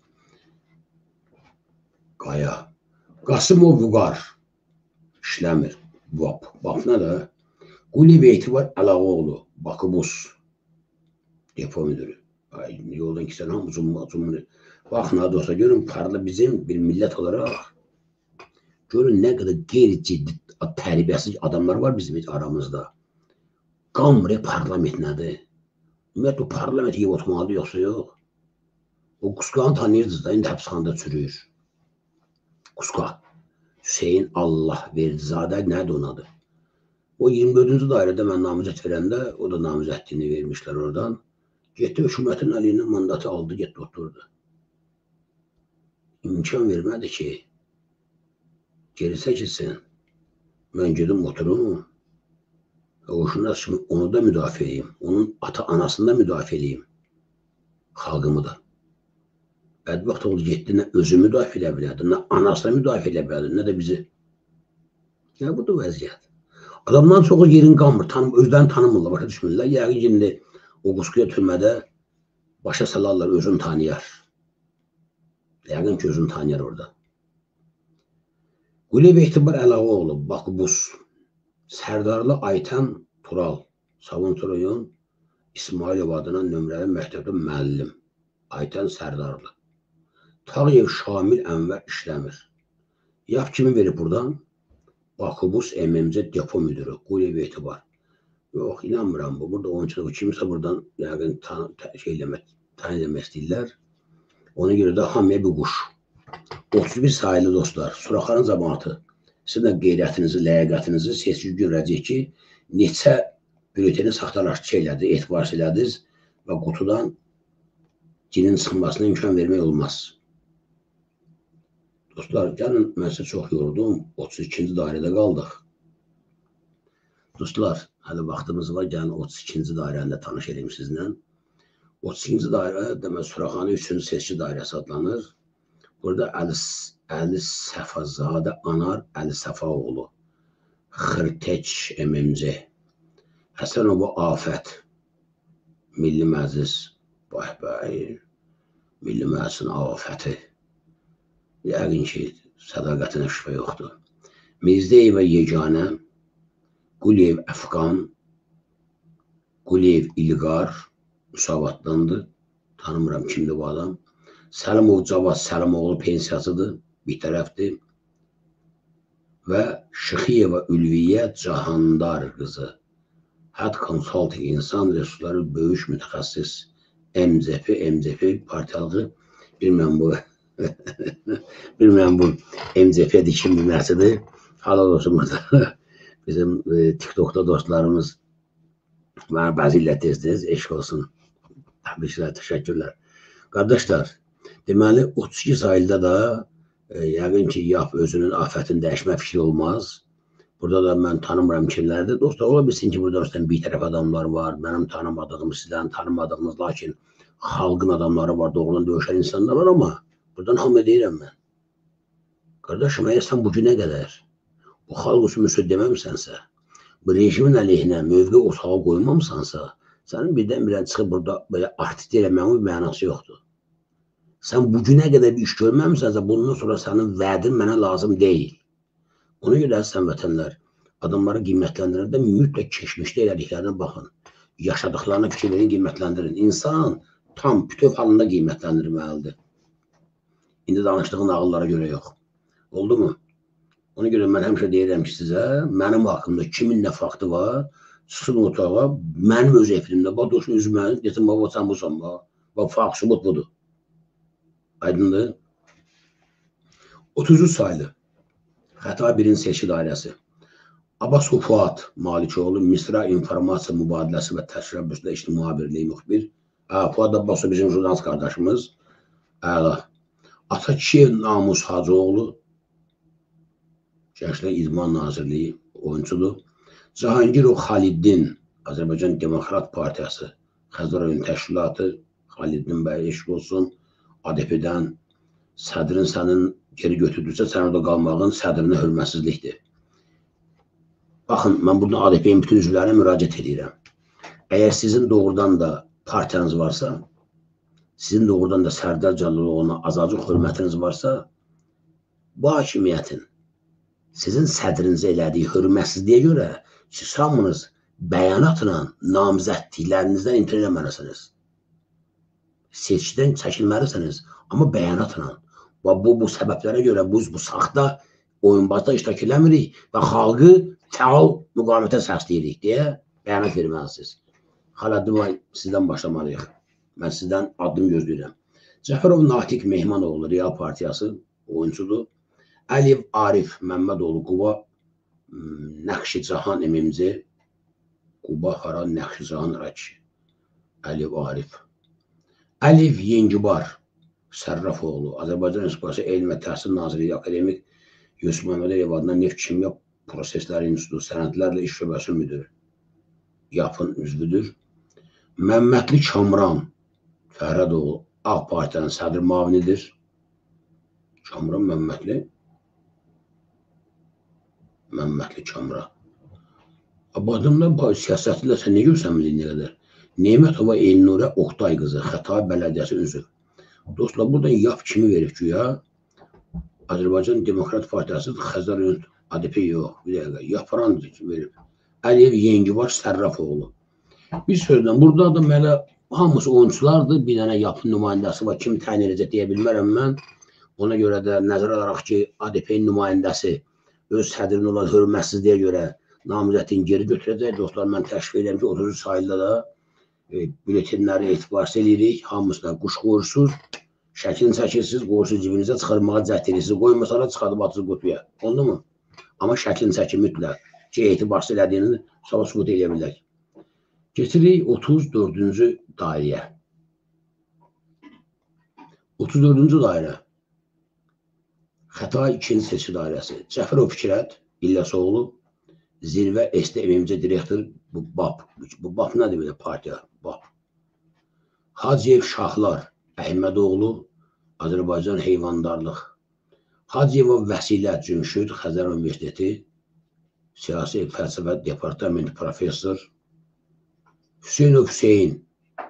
Qaya. Qasımov Vüqar, işləmir. Vap. Vap nə də? Quliyev Etibar Əlağoğlu, Bakıbus, depo müdürü. Ay, yoldan ki sən hamı cumhur. Baxın, ha dostlar, görün, parla bizim bir millət olaraq, görün nə qədər qeyri-ciddi, tərbiyəsiz adamlar var bizim aramızda. Qamre parlament nədir? Ümumiyyətlə, parlament yiyib oturmalıdır, yoxsa yox? O Qusqanı tanıyırdınız da, indi həbsxanada çürüyür. Qusqa. Hüseyin Allah Verdizadə nədir onun adı? O iyirmi dördüncü dairədə mən namizəd verəndə, o da namizədliyini vermişlər oradan. Getdi hökumətin əlindən mandatı aldı, getdi oturdu. İmkan vermədi ki, geri çəkilsin. Mən gedim oturum. Qoşunlar kimi onu da müdafiə edeyim. Onun ata-anasını da müdafiə edeyim. Xalqımı da. Bədbəxt oldu getdi, nə özü müdafiə edə bilərdi, nə anasını müdafiə edə bilərdi, nə də bizi. Ya bu da vəziyyət. Adamdan çoxu yerin qalmır, tanım, özlərini tanımırlar, başa düşmürlər. Yəqin şimdi o qusquya türmədə başa salarlar, özünü tanıyar. Yəqin ki, özünü tanıyar orada. Quliyev Etibar Əlaoğlu, Bakubus, Sərdarlı Aytən Tural, Savunturuyun, İsmailov adına nömrəli məktəbdə müəllim, Aytən Sərdarlı. Tağyev Şamil Ənvər işləmir. Yap kimi verib buradan? Bakubus M M C depo müdürü, Quliyev Etibar. Yox, inanmıram bu. Burada oyunçuluğu kimsə buradan yəqin şey eləmək, təyin eləmək istəyirlər. Ona görə də hamıya bir quş. otuz bir sayılı dostlar, Suraxanın cəmaatı. Sizin də qeyrətinizi, ləyaqətinizi seçici görəcək ki, neçə bülteni saxtalaşdırıcı elədi, etibarsız elədiniz və qutudan cinin çıxmasına imkan vermək olmaz. Dostlar, gəlin, mən sizə çox yordum, otuz ikinci dairədə qaldıq. Dostlar, hələ vaxtımız var, gəlin otuz ikinci dairəndə tanış edeyim sizinlə. otuz ikinci dairə, demək, Suraxanı üçüncü seçki dairəsi adlanır. Burada Əli, Əli Səfazadə Anar Əli Səfaoğlu, Xırteç M M C, Həsənova Afət, Milli Məclis, bəy bəy, Milli Məclisin Afəti. Yəqin ki, sədaqətinə şübhə yoxdur. Mirzəyevə Yeganə, Quliyev Əfqan, Quliyev İlqar, müsavatlandı. Tanımıram kimdir bu adam. Səlimov Cavad Səlimoğlu pensiyasıdır, bir tərəfdir. Və Şıxiyeva Ülviyə Cahandar qızı, Həd Consulting İnsan Resursları böyük mütəxəssis, M C P, M C P partiyalığı, bilməm bu, bilməm bu M C P dikim bilməsidir. Halal olsun burada. Bizim e, TikTok'da dostlarımız bana bəzi ilə tez-tez eşq olsun. Təbriklər, təşəkkürlər. Qardaşlar, deməli otuz iki sayılda da e, yəqin ki, yap özünün afətini dəyişmə fikri olmaz. Burada da mən tanımıram kimlərdir. Dostlar, ola bilsin ki, burada bir tərəf adamlar var, mənim tanımadığım, sizlərin tanımadığınız, lakin xalqın adamları var, doğrudan döyüşən insanlar var, amma buradan hamı deyirəm mən. Qardaşım, əgər sən bu günə qədər bu xalq usulü deməmsənsə, bu rejimin əleyhinə mövqe otağa qoymamsansa, sənin birdən-birən çıxıb burada belə artist eləməyin bir mənası yoxdur. Sən bu günə qədər bir iş görməmsənsə, bundan sonra sənin vədin mənə lazım deyil. Ona görə sən vətənlər, adamları qiymətləndirəndə mütləq keçmişdə elədiklərinə baxın. Yaşadıqlarına fikir verin, qiymətləndirin. İnsan tam bütöv halında qiymətləndirməlidir. İndi danışdığın ağıllara görə yox. Oldu mu? Ona görə mən həmişə deyirəm ki, sizə, mənim haqqımda kimin nə faktı var, çıxsın otağa, mənim öz efrimdə, bax, dostun üzməniz, desin, bax, sən busan, bax, bax, fakt, sübut budur. Aydındır. otuz üç sayılı, Xətai birinci seçki dairəsi, Abbasov Fuad Malikoğlu, Misra İnformasiya Mübadiləsi və Təşrəbbüsdə İşli Muhabirliyi müxbir, Fuad Abbasov bizim jurnalist qardaşımız, əla, Atakişiyev Namus Hacıoğlu, Gənclər İdman Nazirliyi oyuncudur. Cahangirov Xaliddin, Azərbaycan Demokrat Partiyası, Xəzər Oyun Təşkilatı, Xaliddin bəy eşq olsun, A D P-dən sədrin sənin geri götürdürsə, sən orada qalmağın sədrinə hörmətsizlikdir. Baxın, mən burada A D P-nin bütün üzvlərinə müraciət edirəm. Əgər sizin doğrudan da partiyanız varsa, sizin doğrudan da Sərdar Cəlaloğlu'na azacıq hörmətiniz varsa, bu hakimiyyətin sizin sədrinizə elədiyi hörmətsizliyə görə siz hamınız bəyanatla namizədliklərinizdən imtina eləməlisiniz. Seçkidən çəkilməlisiniz, amma bəyanatla. Bu, bu səbəblərə görə biz bu saxta oyunbazda iştirak eləmirik və xalqı fəal müqavimətə səsləyirik deyə bəyanat verməlisiniz. Xaləddin, sizdən başlamalıyıq. Mən sizdən addım gözləyirəm. Cəfərov Natiq Mehmanoğlu, Real Partiyası oyuncudur. Əliyev Arif Məmmədoğlu, Quva Nəqşi Cahan M M C, Quba Xara Nəqşi Cahan Rəki, Əliyev Arif. Əliyev Yengibar Sərrafoğlu, Azərbaycan Respublikası Elm və Təhsil Nazirliyi Akademik Yusuf Məmmədəliyev adına Neft Kimya Prosesləri İnstitutu Sənədlərlə İş Şöbəsi müdürü, yapın üzvüdür. Məmmədli Kamran Fərhadoğlu A Partiyyanın sədr mavinidir. Kamran Məmmədli Məmmədli Kamran. Bu adamlar siyasətlə sən nə görsənmədin nə qədər? Nemətova Elnurə Oqtay qızı, Xətai Bələdiyyəsi üzv. Dostlar, buradan yap kimi verib ki, ya Azərbaycan Demokrat Partiyası Xəzər A D P yox, bir dəqiqə, yaparan verib. Əliyev Yengibar Sərrafoğlu. Bir sözlə, burada da mələ hamısı oyunculardır, bir dənə yapın nümayəndəsi var, kimi təyin edəcək deyə bilmərəm mən. Ona görə də nəzər alaraq ki, A D P-nin nümayəndəsi öz sədrin olan hörmətsizliyə görə namizədini geri götürəcək. Dostlar, mən təşkil edirəm ki, otuz üç sayında da e, biletinləri etibarsız edirik. Hamısı da quş qoyursuz, şəklini çəkilsiz, qoyursuz cibinizə çıxarmağa cəhd edirsiniz. Qoymasalar çıxardıb atırız qutuya. Oldu mu? Amma şəklini çəkin mütləq ki, etibarsız elədiyini sabah sübut edə bilək. Getiririk otuz dördüncü dairəyə. otuz dördüncü dairə. Xətai ikinci seçki dairəsi. Cəfərov Fikrət İlyasoğlu, Zirvə S D M M C direktor, bu B A P. Bu B A P nədir belə partiya? B A P. Hacıyev Şahlar Əhmədoğlu, Azərbaycan Heyvandarlıq. Hacıyeva Vəsilə Cümşüd, Xəzər Universiteti, Siyasi Fəlsəfə Departamenti professor. Hüseynov Hüseyin,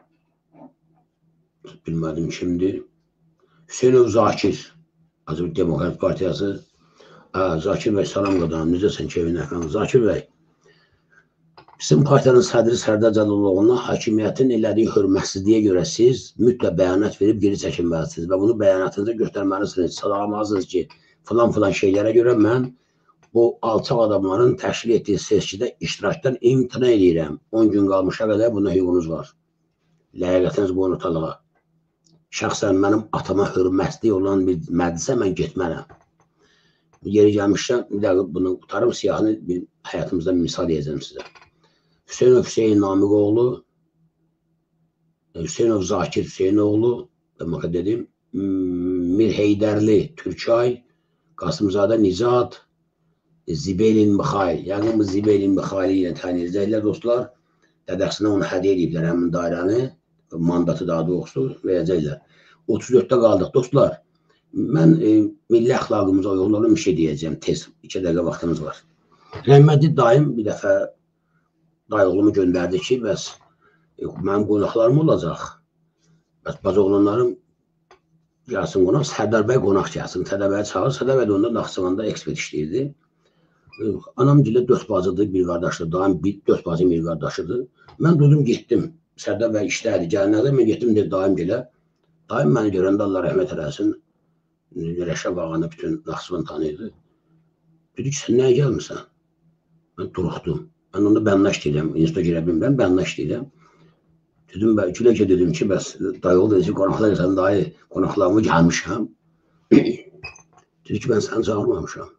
bilmədim kimdir. Hüseynov Zakir, Azərbaycan Demokrat Partiyası. Zakir bəy, salam qadanım, necəsən Kevin Əfəm? Zakir bəy, bizim partiyanın sədri Sərdar Cəlalovuna hakimiyyətin elədiyi hörmətsizliyə görə siz mütləq bəyanat verib geri çəkinməlisiniz və bunu bəyanatınızda göstərməlisiniz. Sadalamalısınız ki, filan filan şeylərə görə mən bu alçaq adamların təşkil etdiyi seçkidə iştirakdan imtina edirəm. on gün qalmışa qədər buna hüququnuz var. Ləyaqətiniz bu ortalığa. Şəxsən mənim atama hörmətli olan bir məclisə mən getmərəm. Yeri gəlmişdən, bir dəqiq bunu qutarım, siyahını bir həyatımızda misal deyəcəm sizə. Hüseynov Hüseyin Namiqoğlu, Hüseynov Zakir Hüseynoğlu, demək dedim, Mir Heydərli Türkay, Qasımzadə Nizad, Zibelin Mixail. Yəni bu Zibelin Mixaili ilə təyin edəcəklər dostlar. Dədəsinə onu hədiyyə ediblər həmin dairəni, mandatı daha doğrusu verəcəklər. otuz dörddə qaldıq dostlar. Mən e, milli əxlaqımıza uyğun olan bir şey deyəcəm, tez, iki dəqiqə vaxtımız var. Rəhmətli dayım bir dəfə dayıoğlumu göndərdi ki, bəs e, mənim qonaqlarım olacaq. Bəs bazı oğlanlarım gəlsin qonaq, Sərdar bəy qonaq gəlsin. Sərdar bəy çağır, Sərdar bəy də onda Naxçıvanda ekspert işləyirdi. E, anam gilə dörd bacıdır, bir qardaşdır, dayım bir, dörd bacım bir qardaşıdır. Mən durdum, getdim. Sərdar bəy işlədi, gələnədə mən getdim, dedi dayım gilə. Dayım məni görəndə Allah rəhmət eləsin. Rəşə bağını bütün Naxçıvan tanıyırdı. Dedi ki, sən nəyə gəlmirsən? Mən duruxdum. Mən onda bənna işləyirəm, instituta girə bilmirəm, bənna işləyirəm. Dedim, gülə ki, dedim ki, bəs dayıoğlu dedi ki, qonaqlar gəlsən, dayı, qonaqlarımı gəlmişəm. Dedi ki, mən səni çağırmamışam.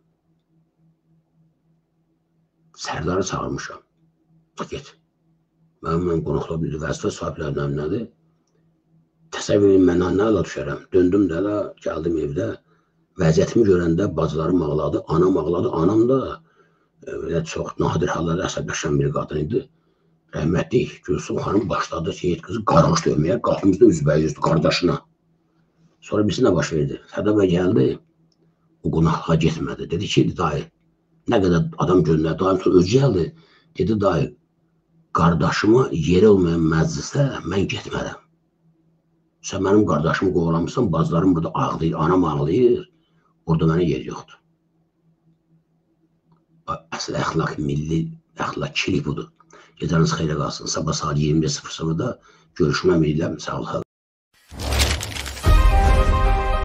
Sərdarı çağırmışam. Get. Mənim qonaqlar bildi, vəzifə sahiblərindən nədir? Təsəvvür edin, mən nə ala düşərəm. Döndüm də, gəldim evdə. Vəziyyətimi görəndə bacılarım ağladı, anam ağladı. Anam da belə çox nadir hallarda əsəbləşən bir qadın idi. Rəhmətlik Gülsüm xanım başladı Seyid qızı qarğış dövməyə, qalxımızda üzbəyizdü qardaşına. Sonra birisi nə baş verdi? Sərdar bəy gəldi, o qonaqlığa getmədi. Dedi ki, dayı, nə qədər adam göndər, dayım sonra özü gəldi. Dedi, dayı, qardaşıma yeri olmayan məclisə mən getmərəm. Sən mənim qardaşımı qovlamışsan, bacılarım burada ağlayır, anam ağlayır, orada mənə yer yoxdur. Əsl əxlaq, milli əxlaq kilik budur. Gecəniz xeyrə qalsın. Sabah saat iyirmi beş sıfır sıfırda görüşməm edirəm. Sağ olun.